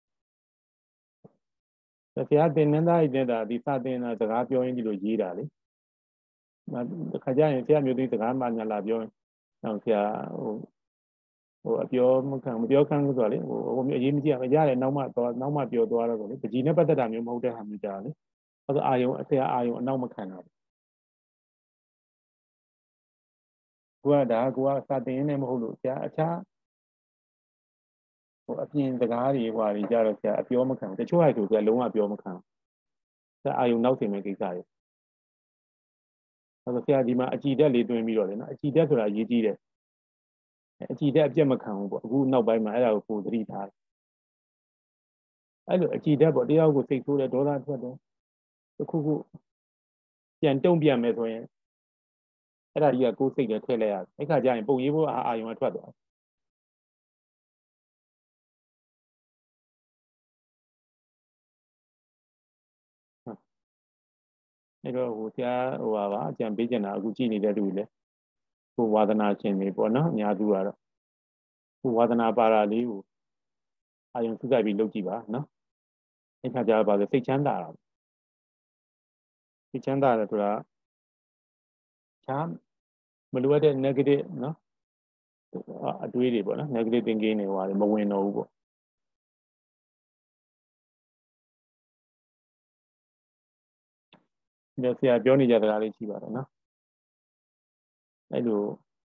ရတယ်ဆရာတင်နှင်းသားရဲ့တာဒီစတင်တာစကားပြောရင်းဒီလိုရေးတာလေခါကြရင်ဆရာမျိုးသေးစကားမှညာလာပြောရင်တော့ဆရာဟိုအပြောမပြောခံလို့ဆိုတော့လေဟိုအရေးမကြီးရရတယ်နောက်မှပြောသွားတော့လေပကြီးနဲ့ပတ်သက်တာမျိုးမဟုတ်တဲ့ဟာမျိုးကြာလေအဲ့ဒါအာယုံဆရာအာယုံအနောက်မခံတော့ကိုကစတင်နေမဟုတ်လို့ဆရာအခြားဟအပြင်စကားတွေဟွာတွေကြတော့ဆရာအပြောမခံတချို့ဟာဆိုဆရာလုံးဝပြောမခံဆရာအာယုံနောက်ဆင်မဲ့ကိစ္စတွေဆရာဒီမှာအကြည်တက်လေးတွင်းပြီးတော့လေနော်အကြည်တက်ဆိုတာအရေးကြီးတယ်အကြည်တက်အပြတ်မခံဘူးပေါ့အခုနောက်ပိုင်းမှာအဲ့ဒါကိုပိုသတိထားတယ်အဲ့လိုအကြည်တက်ပေါ့တယောက်ကိုစိတ်ဆိုးတယ်ဒေါသထွက်တယ်တစ်ခုခုပြန်တုံ့ပြန်မယ်ဆိုရင်အဲ့ဒါကြီးကကိုယ်စိတ်နဲ့ထည့်လိုက်ရတယ်အဲ့ခါကျရင်ပုံရေးဖို့အာယုံကထွက်သွားအဲ့တော့ဟိုဆရာဟိုပါအကြံပေးချင်တာအခုကြည့်နေတဲ့လူတွေလည်းဟိုဝါသနာရှင်တွေပေါ့နော်အများစုကတော့ဟိုဝါသနာပါတာလေးကိုအာယုံစုဆိုင်ပြီးလုပ်ကြည့်ပါနော်အဲ့ခါကျတော့ပါဆိုစိတ်ချမ်းသာတာစိတ်ချမ်းသာတယ်ဆိုတာချမ်းမလိုအပ်တဲ့ negative နော်အတွေးတွေပေါ့နော် negative thinking တွေဟိုဟာမဝင်တော့ဘူးပေါ့ဒီဆရာပြောနေကြတာလေးရှိပါတယ်နော်အဲ့လို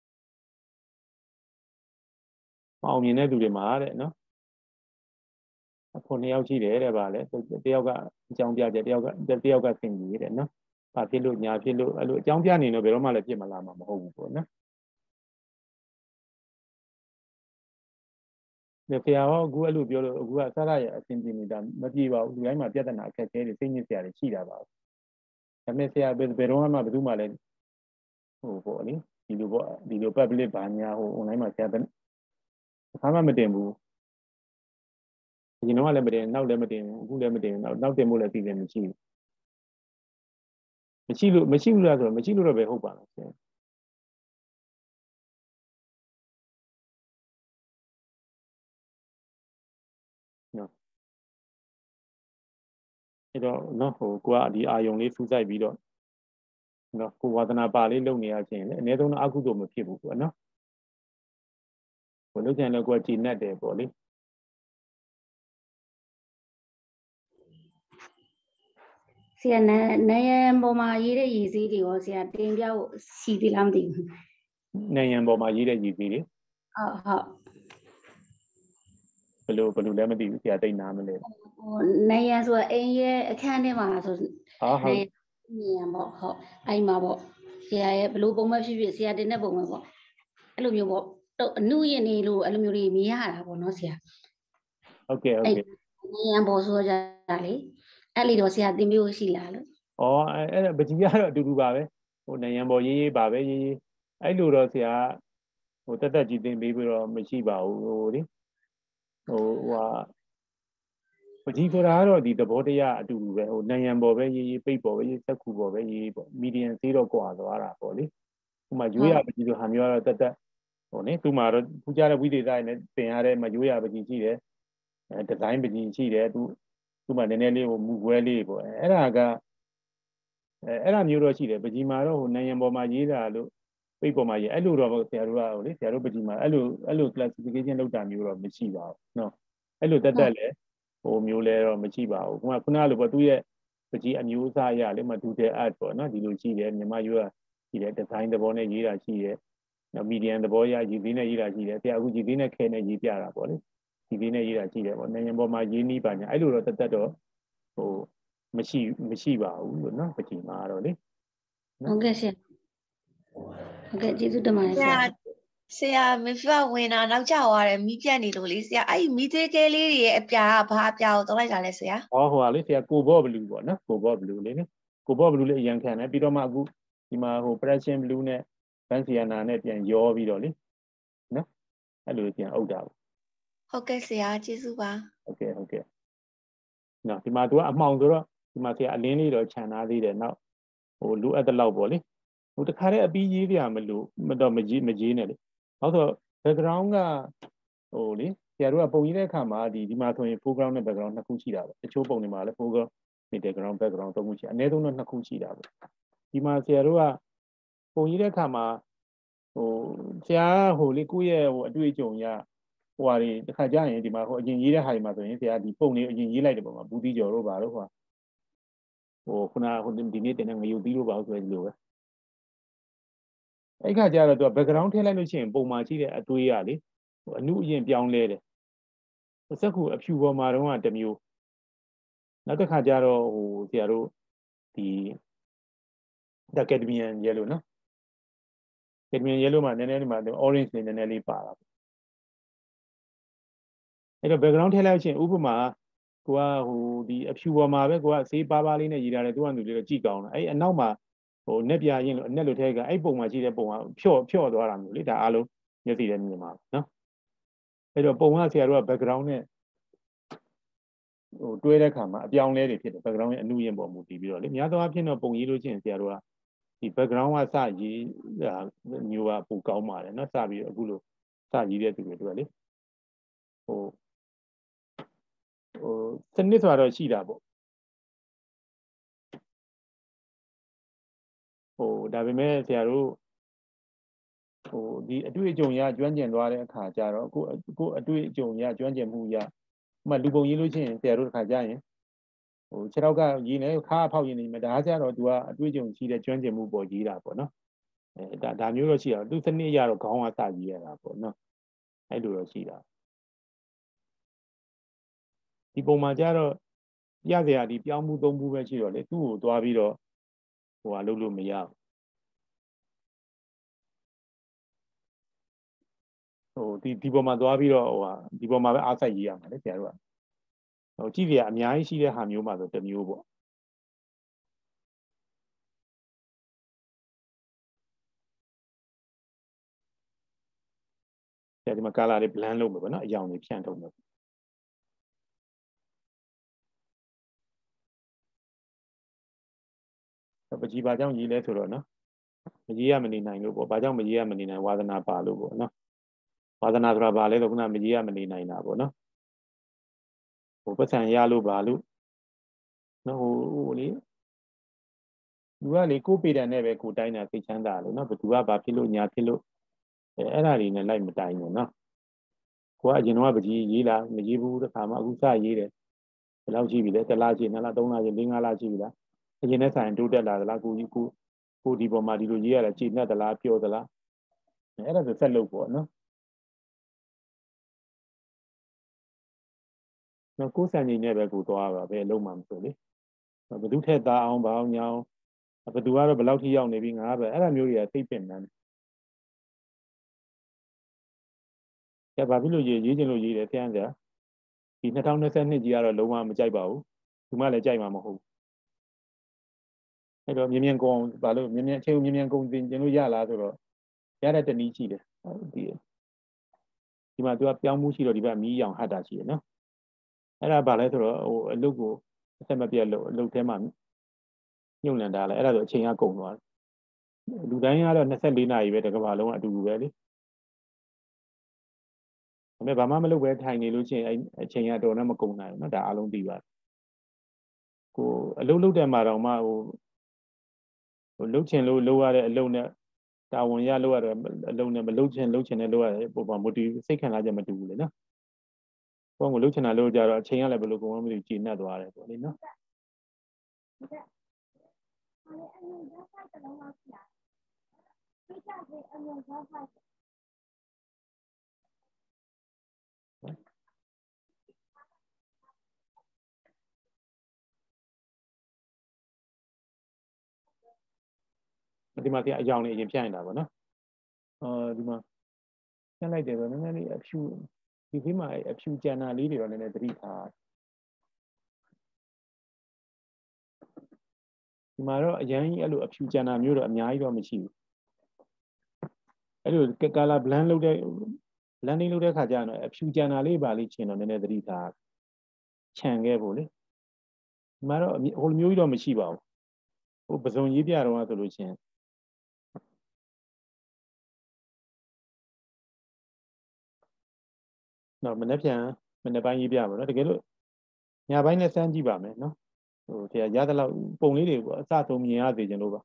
အောင်မြင်တဲ့လူတွေမှာတဲ့နော်အခု2ယောက်ရှိတယ်တဲ့ဗာလေတယောက်ကအကြောင်းပြချက်တယောက်ကသင်ကြီးတဲ့နော်ဘာဖြစ်လို့ညာဖြစ်လို့အဲ့လိုအကြောင်းပြနေတော့ဘယ်တော့မှလည်းပြစ်မလာမှာမဟုတ်ဘူးပေါ့နော်ဒီဆရာကအခုအဲ့လိုပြောလို့အခုကစရရဲ့အစဉ်ပြေနေတာမပြေပါဘူးလူတိုင်းမှာပြဿနာအခက်အခဲတွေစိတ်ညစ်စရာတွေရှိတာပါဒါပေမဲ့ဆရာဘယ်တော့မှဘယ်သူမှလည်းဟိုပေါ့လေဒီလို public ဘာညာဟို online မှာဆရာဘာမှမတင်ဘူးဒီတော့လည်းမတင်နောက်လည်းမတင်အခုလည်းမတင်နောက်တင်ဖို့လည်းသိတယ်မရှိဘူးမရှိဘူးလားဆိုတော့မရှိလို့တော့ပဲဟုတ်ပါလားဆရာနော်အဲ့တော့နော်ဟိုကိုကဒီအာယုံလေးစူးစိုက်ပြီးတော့နော်ကိုဝါသနာပါလေးလုပ်နေရခြင်းလေအနည်းဆုံးတော့အကုသို့မဖြစ်ဘူးပေါ့နော်ဟိုလုပ်ကြရင်လည်းကိုကကြည်နက်တယ်ပေါ့လေဆရာနေရန်ပေါ်မှာရေးတဲ့ရည်စည်းတွေရောဆရာတင်ပြဖို့ရှိသေးလားမသိဘူးနေရန်ပေါ်မှာရေးတဲ့ရည်စည်းတွေဟုတ်ဘယ်လိုလဲမသိဘူးဆရာတိတ်နားမလဲဟိုနေရန်ဆိုတာအိမ်ရဲ့အခန်းထဲမှာဆိုဟုတ်နေရန်ပေါ့ဟုတ်အဲ့မှာပေါ့ဆရာရဲ့ဘလို့ပုံမှန်ဖြစ်ဖြစ်ဆရာတင်တဲ့ပုံမှန်ပေါ့အဲ့လိုမျိုးပေါ့အနုရင်နေလို့အဲ့လိုမျိုးတွေမြင်ရတာပေါ့နော်ဆရာဟုတ်ကဲ့နေရန်ပေါ်ဆိုကြတာလေအဲ့လေတော့ဆရာတင်ပြလို့ရှိလားလို့အဲ့ဒါပကြီးကတော့အတူတူပါပဲဟိုနေရန်ပေါ်ရေးပါပဲရေးအဲ့လိုတော့ဆရာဟိုတက်ကြီးတင်ပေးပြီးတော့မရှိပါဘူးဟိုလေဟိုပကြီးဆိုတာကတော့ဒီသဘောတရားအတူတူပဲဟိုနေရန်ပေါ်ပဲရေးပိတ်ပေါ်ပဲရေးစက်ခုပေါ်ပဲရေးပေါ့မီဒီယံသေးတော့ကွာသွားတာပေါ့လေဥမာရွေးရပကြီးလိုဟာမျိုးကတော့တက်ဟိုလေသူမှတော့ထူးခြားတဲ့ဝိသေသနဲ့သင်ရတဲ့မရွေးရပကြီးရှိတယ်ဒီဇိုင်းပကြီးရှိတယ်သူမှနည်းနည်းလေးဟိုမူခွဲလေးပေါ့အဲ့ဒါမျိုးတော့ရှိတယ်ပကြီးမှာတော့ဟိုနေရန်ပေါ်မှာရေးတာလို့ပိတ်ပေါ်မှာရေးအဲ့လိုတော့ဆရာတို့ကဟိုလေဆရာတို့ပကြီးမှာအဲ့လို classification လုပ်တာမျိုးတော့မရှိပါဘူးနော်အဲ့လိုတက်လေဟိုမျိုးလဲတော့မရှိပါဘူးခုနလိုပေါ့သူရဲ့ပကြီးအမျိုးအစားရလေမတူတဲ့ art ပေါ့နော်ဒီလိုရှိတယ်မြန်မာရွာရှိတယ်ဒီဇိုင်းသဘောနဲ့ရေးတာရှိတယ်နော်မီဒီယံသဘောရရေးသေးနဲ့ရေးတာရှိတယ်ဆရာအခုရေးသေးနဲ့ခဲနဲ့ရေးပြတာပေါ့လေဒီသေးနဲ့ရေးတာရှိတယ်ပေါ့နေရန်ပေါ်မှာရေးနီးပါညာအဲ့လိုတော့တက်တော့ဟိုမရှိပါဘူးလို့နော်ပကြီးမှာတော့လေဟုတ်ကဲ့ဆရာဟုတ်ကဲ့ကျေးဇူးတင်ပါတယ်ဆရာမဖြစ်ဝင်တာနောက်ကျသွားတယ်မီးပြတ်နေလို့လေဆရာအဲ့မီးသေးကဲလေးတွေရဲ့အပြာကဘာအပြာကိုသုံးလိုက်တာလဲဆရာဟောဟိုပါလေဆရာကိုဘော့ဘလူးပေါ့နော်ကိုဘော့ဘလူးလေးကိုဘော့ဘလူးလေးအရန်ခံတယ်ပြီးတော့မှအခုဒီမှာဟို Prussian blue နဲ့ Vansiana နဲ့ပြန်ရောပြီးတော့လေနော်အဲ့လိုပြန်အုပ်တာပေါ့ဟုတ်ကဲ့ဆရာကျေးဇူးပါဟုတ်ကဲ့နော်ဒီမှာသူကအမှောင်ဆိုတော့ဒီမှာဆရာအလင်းလေးတော့ခြံထားသေးတယ်နောက်ဟိုလိုအပ်တဲ့လောက်ပေါ့လေဟိုတခါတည်းအပီးရေးပြမလို့မကြီးနဲ့လေဟုတ်ဆို background ကဟိုလေဆရာတို့ကပုံရေးတဲ့အခါမှာဒီမှာဆိုရင် foreground နဲ့ background နှစ်ခုရှိတာပေါ့တချို့ပုံတွေမှာလည်း foreground နဲ့ background သုံးခုရှိအနည်းဆုံးတော့နှစ်ခုရှိတာပေါ့ဒီမှာဆရာတို့ကပုံရေးတဲ့အခါမှာဟိုဆရာဟိုလေကိုယ့်ရဲ့ဟိုအတွေ့အကြုံရဟိုဟာတွေတစ်ခါကြာရင်ဒီမှာဟိုအရင်ရေးတဲ့ဟာတွေမှာဆိုရင်ဆရာဒီပုံလေးအရင်ရေးလိုက်တယ်ပေါ့မှာဘူးသီးကျော်တို့ပါတော့ဟိုခုနဟိုဒီနေ့တင်တဲ့ငရုတ်သီးတို့ပါဆိုရင်ဒီလိုပဲအဲ့ခါကျတော့သူက background ထည့်လိုက်လို့ရှိရင်ပုံမှာရှိတဲ့အတွေးရလေဟိုအနုအရင်ပြောင်းလဲတယ်စက်ခုအဖြူပေါ်မှာတော့တစ်မျိုးနောက်တစ်ခါကျတော့ဟိုဆရာတို့ဒီဒါကက်ဒမီယန်yellowနော်ကက်ဒမီယန် yellow မှာနည်းနည်းလေးမှာ orange လေးနည်းနည်းလေးပါတာအဲ့တော့ background ထည့်လိုက်ချင်းဥပမာကိုကဟိုဒီအဖြူပေါ်မှာပဲကိုကဆေးပါးပါးလေးနဲ့ရေးထားတယ်သူကလူလေးတော့ကြည့်ကောင်းတယ်အဲ့အနောက်မှာဟိုနက်ပြရင်လို့အနက်လို့ထဲကအဲ့ပုံမှာရှိတဲ့ပုံကဖြော့သွားတာမျိုးလေဒါအားလုံးမျက်စိနဲ့မြင်ပါနော်အဲ့တော့ပုံကဆရာတို့က background နဲ့ဟိုတွဲတဲ့ခါမှာအပြောင်းလဲတွေဖြစ်တယ် background ရဲ့အနုရင်ပေါ်မူတည်ပြီးတော့လေများသောအားဖြင့်တော့ပုံရေးလို့ချင်းဆရာတို့ကဒီ background ကစရေးမျိုးကပိုကောင်းပါတယ်နော်စပြီးအခုလို့စရေးတဲ့သူတွေတို့ကလေဟိုစနစ်ဆိုတော့ရှိတာပေါ့ဟိုဒါပေမဲ့ဆရာတို့ဟိုဒီအတွေ့အကြုံရကျွမ်းကျင်သွားတဲ့အခါကျတော့ကိုအတွေ့အကြုံရကျွမ်းကျင်မှုရမှလူပုံရေးလို့ချင်းဆရာတို့တစ်ခါကြာရင်ဟိုခြေထောက်ကရေးနေခါဖောက်ရင်းနေမှာဒါကြတော့သူကအတွေ့အကြုံရှိတဲ့ကျွမ်းကျင်မှုပေါ်ရေးတာပေါ့နော်ဒါမျိုးတော့ရှိတာသူစနစ်ရတော့ခေါင်းကစရေးရတာပေါ့နော်အဲ့လိုတော့ရှိတာဒီပုံမှာကျတော့ပြစရာဒီပြောင်းမှုသုံးမှုပဲရှိတော့လေသူ့ကိုသွားပြီးတော့ဟိုဟာလုပ်လို့မရဘူးဟိုဒီပုံမှာသွားပြီးတော့ဟိုဟာဒီပုံမှာပဲအားစိုက်ရေးရမှာလေဆရာတို့ကဟိုကြည့်စရာအများကြီးရှိတဲ့ဟာမျိုးမှာဆိုတစ်မျိုးပေါ့ဒီမှာ color တွေ blend လုပ်မယ်ပေါ့နော်အရောင်တွေဖြန့်ထုတ်မယ်ပကြီးပါကြောင့်ရေးလဲဆိုတော့နော်မရေးရမနေနိုင်လို့ပေါ့ဘာကြောင့်မရေးရမနေနိုင်ဝါသနာပါလို့ပေါ့နော်ဝါသနာဆိုတာဘာလဲဆိုခုနမရေးရမနေနိုင်တာပေါ့နော်ဟိုပတ်စံရလို့ပါလို့နော်ဟိုလေလူကလေကိုပေတံနဲ့ပဲကိုတိုင်းတာသိချမ်းသာလို့နော်ဘသူကဘာဖြစ်လို့ညာဖြစ်လို့အဲ့ဒါတွေနဲ့လိုက်မတိုင်းဘူးနော်ကိုကအရင်တော့ပကြီးရေးလာမရေးဘူးတစ်ခါမှအခုစရေးတယ်ဘယ်လောက်ရှိပြီလဲတစ်လရှိနှစ်လသုံးလရှိ၄-၅လရှိပြီလားအရင်နဲ့ဆိုင်တိုးတက်လာသလားကိုဒီပေါ်မှာဒီလိုရေးရတာကြည်နဲ့သလားပျော်သလားအဲ့ဒါဆိုဆက်လုပ်ပေါ့နော်ကိုစံချိန်နဲ့ပဲကိုသွားပါပဲအလုံးမှမဆိုလေဘသူထက်သားအောင်ဘာအောင်ညောင်းဘသူကတော့ဘယ်လောက်ထိရောက်နေပြီငါပဲအဲ့ဒါမျိုးတွေကသိပင်မှန်းတယ်ဘာဖြစ်လို့ရေးချင်လို့ရေးတယ်ဖျန်းစရာဒီ2022ကြီးကတော့လုံးဝမကြိုက်ပါဘူးဒီမှလည်းကြိုက်မှာမဟုတ်ဘူးအဲ့တော့မြင်ကုန်ဘာလို့မြင်အချိန်မြင်ကုန်တင်ကျင်လို့ရလားဆိုတော့ရတဲ့တနည်းရှိတယ်ဒီမှာသူကပြောင်းမှုရှိတော့ဒီဘက်မီးရောင်ဟတ်တာရှိတယ်နော်အဲ့ဒါဘာလဲဆိုတော့ဟိုအလုပ်ကိုအဆက်မပြတ်လို့အလုပ်ထဲမှာညှို့လန်တာလဲအဲ့ဒါဆိုအချိန်ကကုန်သွားတယ်လူတိုင်းကတော့24နာရီပဲတစ်ကမ္ဘာလုံးကအတူတူပဲလေဒါပေမဲ့ဘာမှမလုပ်ပဲထိုင်နေလို့ချင်းအဲ့အချိန်ကတော်တော့မကုန်နိုင်ဘူးเนาะဒါအားလုံးသိပါတယ်ကိုအလုပ်လုပ်တယ်မှာတော့မှဟိုလုပ်ချင်လို့လုပ်ရတဲ့အလုပ်နဲ့တာဝန်ရလုပ်ရတဲ့အလုပ်နဲ့မလုပ်ချင်တဲ့လုပ်ရတယ်ပုံမှန် motive စိတ်ခံစားချက်မတူဘူးလေနော်ကိုယ်ကလုပ်ချင်တာလုပ်ကြတော့အချိန်ကလည်းဘယ်လိုကုန်မှမသိကျေနပ်သွားတယ်ပေါ့လေနော်ဒီမှာအကြောင်းလေးအရင်ဖြတ်နေတာပေါ့နော်ဒီမှာဖြတ်လိုက်တယ်ဆိုနည်းနည်းလေးအဖြူဒီဖေးမှာအဖြူကျန်တာလေးတွေတော့နည်းနည်းသတိထားဒီမှာတော့အရင်ကြီးအဲ့လိုအဖြူကျန်တာမျိုးတော့အများကြီးတော့မရှိဘူးအဲ့လို color blend လုပ်တဲ့ blending လုပ်တဲ့ခါကျတော့အဖြူကျန်တာလေးပါလေးချင်တော့နည်းနည်းသတိထားခြံခဲ့ဖို့လေဒီမှာတော့ဟိုလိုမျိုးကြီးတော့မရှိပါဘူးဟိုပစုံရေးပြတော့ဆိုလို့ချင်းနော်မနေ့ပိုင်းရေးပြပါတော့တကယ်လို့ညပိုင်းနဲ့စမ်းကြည့်ပါမယ်နော်ဟိုတရားရတဲ့လောက်ပုံလေးတွေကိုအစဆုံးမြင်ရစေချင်လို့ပါ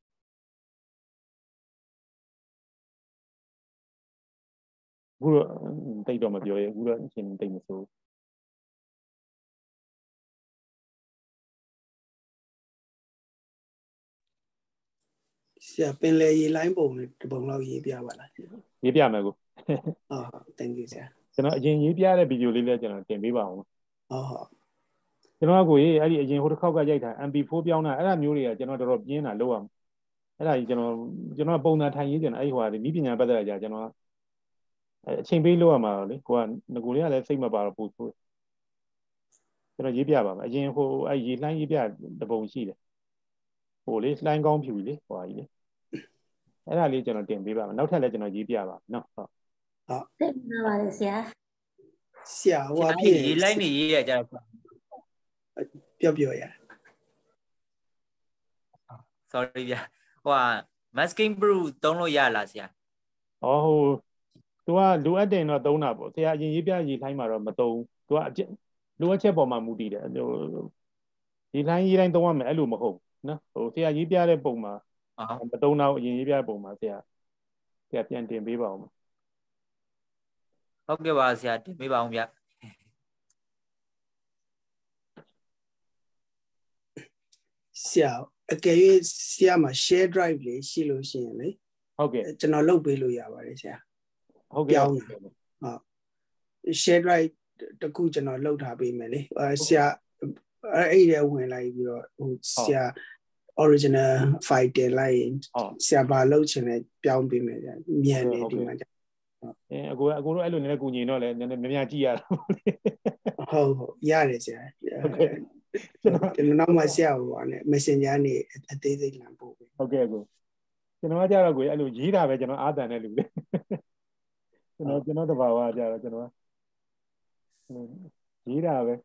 အခုတော့တိတ်တော့မပြောရဘူးအခုတော့အရှင်တိတ်မဆိုးဆရာပင်လေရေလိုင်းပုံနဲ့ဒီပုံလောက်ရေးပြပါလားရေးပြမယ်ကိုဟုတ် thank you ဆရာကျွန်တော်အရင်ရေးပြတဲ့ဗီဒီယိုလေးလည်းကျွန်တော်တင်ပေးပါအောင်ဟုတ်ကျွန်တော်ကကိုရေးအဲ့ဒီအရင်ဟိုတစ်ခေါက်ကရိုက်တာ MP4 ပြောင်းတာအဲ့ဒါမျိုးတွေကကျွန်တော်တော်တော်ပြင်းတာလောက်အောင်အဲ့ဒါကြီးကျွန်တော်ပုံစံထိုင်ရေးကျွန်တော်အဲ့ဟိုဟာဒီပညာပတ်သက်ကြကျွန်တော်အချိန်ပေးလို့ရမှာလေကိုကငကိုလေးကလည်းစိတ်မပါတော့ပူဆိုးကျွန်တော်ရေးပြပါမယ်အရင်ဟိုအဲ့ရေလှိုင်းရေးပြတပုံရှိတယ်ဟိုလေလှိုင်းကောင်းဖြူလေဟိုဟာကြီးလေအဲ့ဒါလေးကျွန်တော်တင်ပေးပါမယ်နောက်ထပ်လည်းကျွန်တော်ရေးပြပါမယ်နော်ဟုတ်သိမှာပါလေဆရာဆရာဟိုအဖြစ်ရေးလိုက်နေရေးရကြတော့ပြောရ sorry ဗျာဟိုက masking brew သုံးလို့ရလားဆရာဟိုသူကလိုအပ်တယ်တော့သုံးတာပေါ့ဆရာအရင်ရေးပြရေးလှိုင်းမှာတော့မသုံးသူကလိုအပ်ချက်ပေါ်မှာမူတည်တယ်ဟိုဒီလှိုင်းရေးတိုင်းသုံးရမယ်အဲ့လိုမဟုတ်နော်ဟိုဆရာရေးပြတဲ့ပုံမှာမသုံးတော့အရင်ရေးပြပုံမှာဆရာပြန်တင်ပေးပါဦးဟုတ်ကဲ့ပါဆရာတင်ပေးပါအောင်ဗျာဆရာအကယ်၍ဆရာမှာ share drive လေးရှိလို့ရှိရင်လေဟုတ်ကဲ့ကျွန်တော်လုပ်ပေးလို့ရပါတယ်ဆရာဟုတ်ကဲ့ပြောင်းတာဟုတ် share drive တခုကျွန်တော်လုပ်ထားပေးမယ်လေဆရာအဲ့ဒီဝင်လိုက်ပြီးတော့ဟိုဆရာ original file တင်လိုက်ရင်ဆရာဘာလုပ်ချင်လဲပြောင်းပေးမယ်ဆရာမြန်နေဒီမှာအကိုတို့အဲ့လိုနည်းနည်းကူညီတော့လဲနည်းနည်းများကြည့်ရတာဟုတ်ရတယ်ဆရာဟုတ်ကဲ့ကျွန်တော်နောက်မှဆရာဟိုနဲ့ messenger နေအသေးစိတ်လမ်းပို့ပေးဟုတ်ကဲ့ကိုကျွန်တော်ကကြတော့ကိုအဲ့လိုရေးတာပဲကျွန်တော်အားတန်တဲ့လူလေကျွန်တော်တဘာဝကြတော့ကျွန်တော်ရေးတာပဲ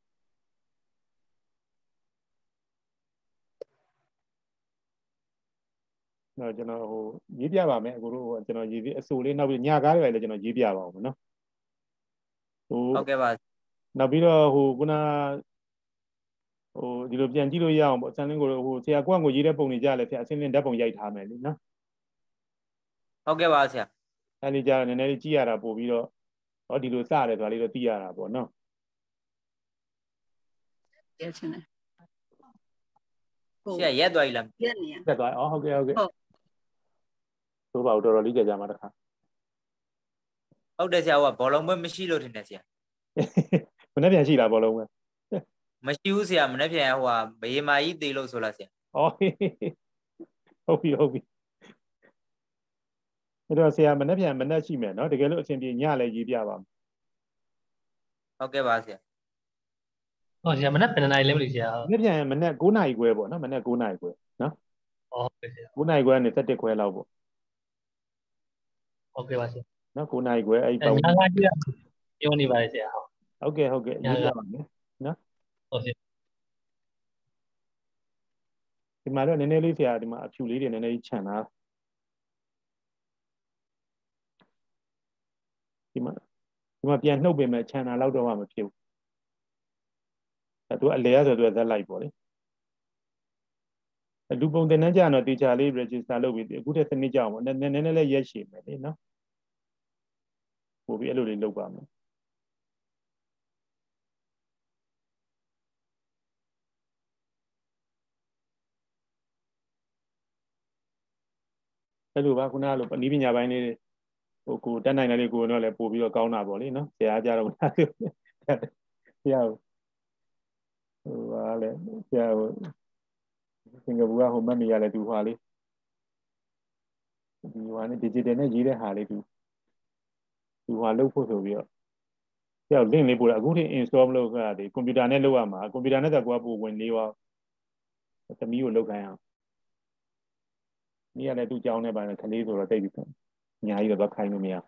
နော်ကျွန်တော်ဟိုရေးပြပါမယ်အကိုတို့ကျွန်တော်ရေးအစိုးလေးနောက်ပြီးညကားတွေလည်းကျွန်တော်ရေးပြပါအောင်နော်ဟုတ်ကဲ့ပါနောက်ပြီးတော့ဟိုခုနဟိုဒီလိုပြန်ကြည့်လို့ရအောင်ပေါ့ဆန်လင်းကိုဟိုဆရာကွန့်ကိုရေးတဲ့ပုံတွေကြလဲဆရာအစင်းလင်းဓာတ်ပုံရိုက်ထားမယ်လीနော်ဟုတ်ကဲ့ပါဆရာအဲ့ဒီကြတော့နည်းနည်းလေးကြည့်ရတာပို့ပြီးတော့ဟောဒီလိုစရတယ်ဆိုတာလေးတော့သိရတာပေါ့နော်ရချင်တယ်ဆရာရက်သွားပြီလားရက်နေရရက်သွားဟုတ်ကဲ့သို့ပါတော်တော်လေးကြာမှာတခါဟုတ်တယ်ဆရာဟိုကဘောလုံးပွဲမရှိလို့ထင်တယ်ဆရာမနေ့ပြန်ရှိလားဘောလုံးပွဲမရှိဘူးဆရာမနေ့ပြန်ဟိုကဘေးမာကြီးသေးလို့ဆိုလားဆရာဟုတ်ပြီအဲ့တော့ဆရာမနေ့ပြန်မနေ့ရှိမယ်နော်တကယ်လို့အဆင်ပြေညလည်းရေးပြပါမယ်ဟုတ်ကဲ့ပါဆရာဟုတ်ဆရာမနေ့ပြန်နိုင်လဲမလို့ဆရာမနေ့ပြန်မနေ့9နာရီခွဲပေါ့နော်မနေ့9နာရီခွဲနော်ဟုတ်ကဲ့ဆရာ 9နာရီခွဲနဲ့7ခွဲလောက်ပေါ့ဟုတ်ကဲ့ပါဆရာနော်9နာရီခွဲအဲ့ပေါ့ညာကကြည့်ပြောနေပါတယ်ဆရာဟုတ်ကဲ့ရေးပြပါမယ်နော်ဟုတ်ဆရာဒီမှာတော့နည်းနည်းလေးဆရာဒီမှာအဖြူလေးတွေနည်းနည်းလေးခြံတာဒီမှာပြန်နှုတ်ပြင်မဲ့ခြံတာလောက်တော့မှမဖြစ်ဘူးသူအလဲရဆိုသူကဇက်လိုက်ပေါ့လေလူပုံတင်နှန်းကြတော့တေချာလေး register လုပ်ပြီးအခုတည်းစနစ်ကြအောင်ပေါ့နည်းနည်းလေးရက်ရှည်မယ်လေနော်ပို့ပြီးအဲ့လိုလေးလုပ်ပါမယ်အဲ့လိုပါခုနကလိုအနည်းပညာပိုင်းလေးဟိုကိုတက်နိုင်တယ်လေးကိုတော့လည်းပို့ပြီးတော့ကောင်းတာပေါ့လေနော်ဆရာကြတော့ဆရာဟိုဟာလေဆရာဟိုစင်ကာပူကဟိုမတ်မီရလဲသူဟာလေးဒီဟာနဲ့ digital နဲ့ရေးတဲ့ဟာလေးသူဟာလုပ်ဖို့ဆိုပြီးတော့ဆရာ link လေးပို့တာအခုထိ install မလုပ်ခဲ့တယ်ကွန်ပျူတာနဲ့လုပ်ရမှာကွန်ပျူတာနဲ့တော့ကိုကပို့ဝင်လေးပါသမီးကိုလုပ်ခိုင်းအောင်မိရလည်းသူ့ကြောင်းနဲ့ပါတယ်ခလေးဆိုတော့တိတ်ပြီးအများကြီးတော့ခိုင်းလို့မရ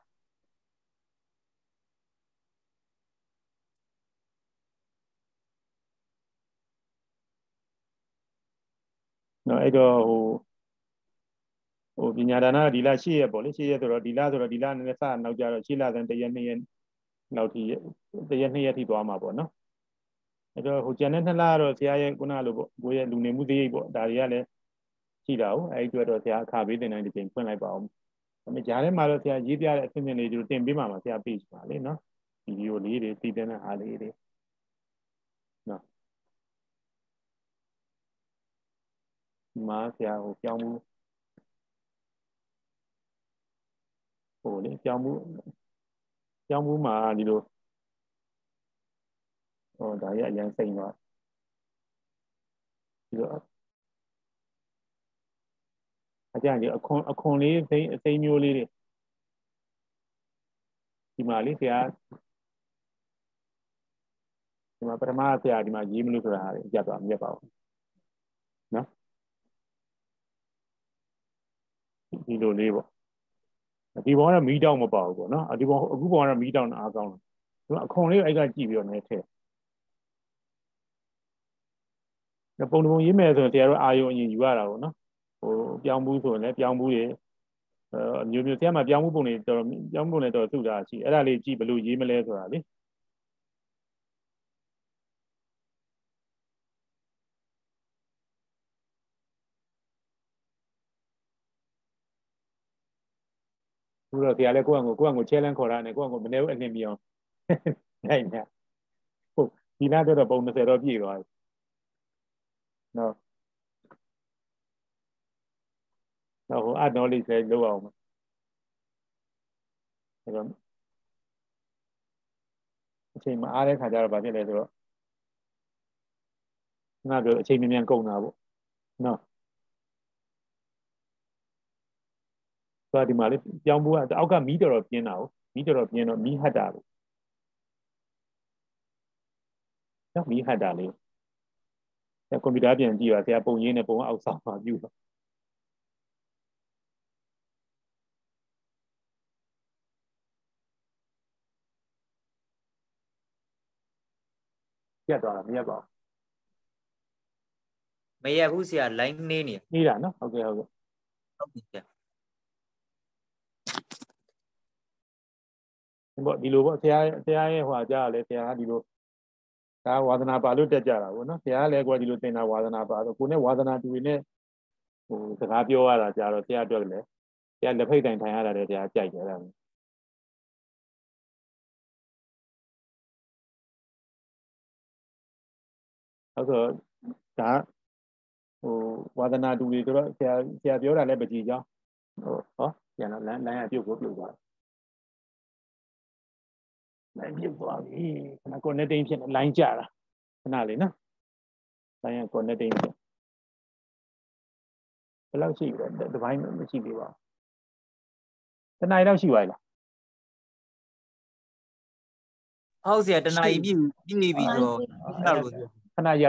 နော်အဲ့တော့ဟိုပညာဒါနဒီလ8ရက်ပေါ့လေ8ရက်ဆိုတော့ဒီလနည်းနည်းစနောက်ကြတော့8လဆန်း1ရက်2ရက်နောက်ထိ1ရက်2ရက်ထိသွားမှာပေါ့နော်အဲ့တော့ဟိုကျန်တဲ့2လကတော့ဆရာရဲ့ခုနလိုပေါ့ကိုရဲ့လူနေမှုစရိတ်ပေါ့ဒါတွေကလည်းရှိတာဟုတ်အဲ့ဒီအတွက်တော့ဆရာအခါပေးတင်တိုင်းတစ်ချိန်ဖွင့်လိုက်ပါအောင်ဒါပေမဲ့ဂျားထဲမှာတော့ဆရာရေးပြတဲ့အဆင့်လေးတွေတင်ပေးမှာဆရာ page ပါလေနော်ဗီဒီယိုလေးတွေတည်တဲ့ဟာလေးတွေနော်မာဆရာဟိုပြောင်းမှုဟိုလေပြောင်းမှုပြောင်းမှုမှာဒီလိုဒါရအရင်စိတ်တော့ဒီလိုအကြံဒီအခွန်လေးအသိမျိုးလေးတွေဒီမှာလေးဆရာဒီမှာပထမဆရာဒီမှာရေးမလို့ဆိုတာဟာကြက်သွားမြက်ပါဘူးနော်ဒီလိုလေးပေါ့ဒီဘောကတော့မီးတောင်မပါဘူးပေါ့နော်ဒီဘောအခုဘောကတော့မီးတောင်အားကောင်းတယ်အခွန်လေးအဲ့ကကြည့်ပြီးတော့နေထည့်ပုံရေးမယ်ဆိုရင်ဆရာတို့အာယုံအရင်ယူရတာပေါ့နော်ပြောင်းမှုဆိုရင်လည်းပြောင်းမှုတွေမျိုးဆရာမပြောင်းမှုပုံတွေတော်ပြောင်းမှုပုံတွေတော်သုတာရှိအဲ့ဒါလေးကြည့်ဘယ်လိုရေးမလဲဆိုတာလေဘုရားဆရာလည်းကိုယ့်အကို challenge ခေါ်တာနဲ့ကိုယ့်အကိုမနေဘူးအလင်းပြအောင်နိုင်ညဟုတ်ဒီနာတော့ပုံ20တော့ပြည့်သွားပြီနော်ဟိုအ knowledge လည်းလုပ်အောင်အဲ့တော့အချိန်မအားတဲ့ခါကျတော့ဗာဖြစ်လဲဆိုတော့ငါပြောအချိန်မြန်ကုန်တာပေါ့နော်ဆိုတော့ဒီမှာလေပြောင်းဖို့အောက်ကမီးတော်ပြင်းတာကိုမီးတော်ပြင်းတော့မီးဟတ်တာပေါ့နော်မီးဟတ်တာလေးကွန်ပျူတာပြန်ကြည့်ပါဆရာပုံရင်းနဲ့ပုံအောက်ဆောင်ပါပြုတော့ပြတ်သွားတာမရပါဘူးမရဘူးဆရာ line နေတာနော်ဟုတ်ကဲ့ဟုတ်ပြီဆရာပေါ့ဒီလိုပေါ့ဆရာရဲ့ဟိုကြားလဲဆရာကဒီလိုဒါဝါသနာပါလို့တက်ကြတာပေါ့နော်ဆရာလည်းကွာဒီလိုသင်တာဝါသနာပါတော့ကိုနဲ့ဝါသနာတူနေစကားပြောရတာကြတော့ဆရာအတွက်လည်းဆရာလက်ဖိတ်တိုင်ထိုင်ရတာလည်းဆရာကြိုက်တယ်အဲ့ဒါဟုတ်ဆိုဒါဝါသနာတူတွေဆိုတော့ဆရာပြောတာလည်းပကြည်ကြောင်းဟောပြန်တော့လမ်းရပြုတ်သွားလိုင်းပြုတ်သွားပြီခဏ connecting ဖြစ်နေလိုင်းကြတာခဏလေးနော်လိုင်းက connecting ဖြစ်ဘယ်လောက်ရှိလဲဒီဘိုင်းမရှိသေးပါဘူးတနားရီလောက်ရှိပါလားဟုတ်ဆရာတနားရီပြည့်ပြီဆိုတော့ခဏ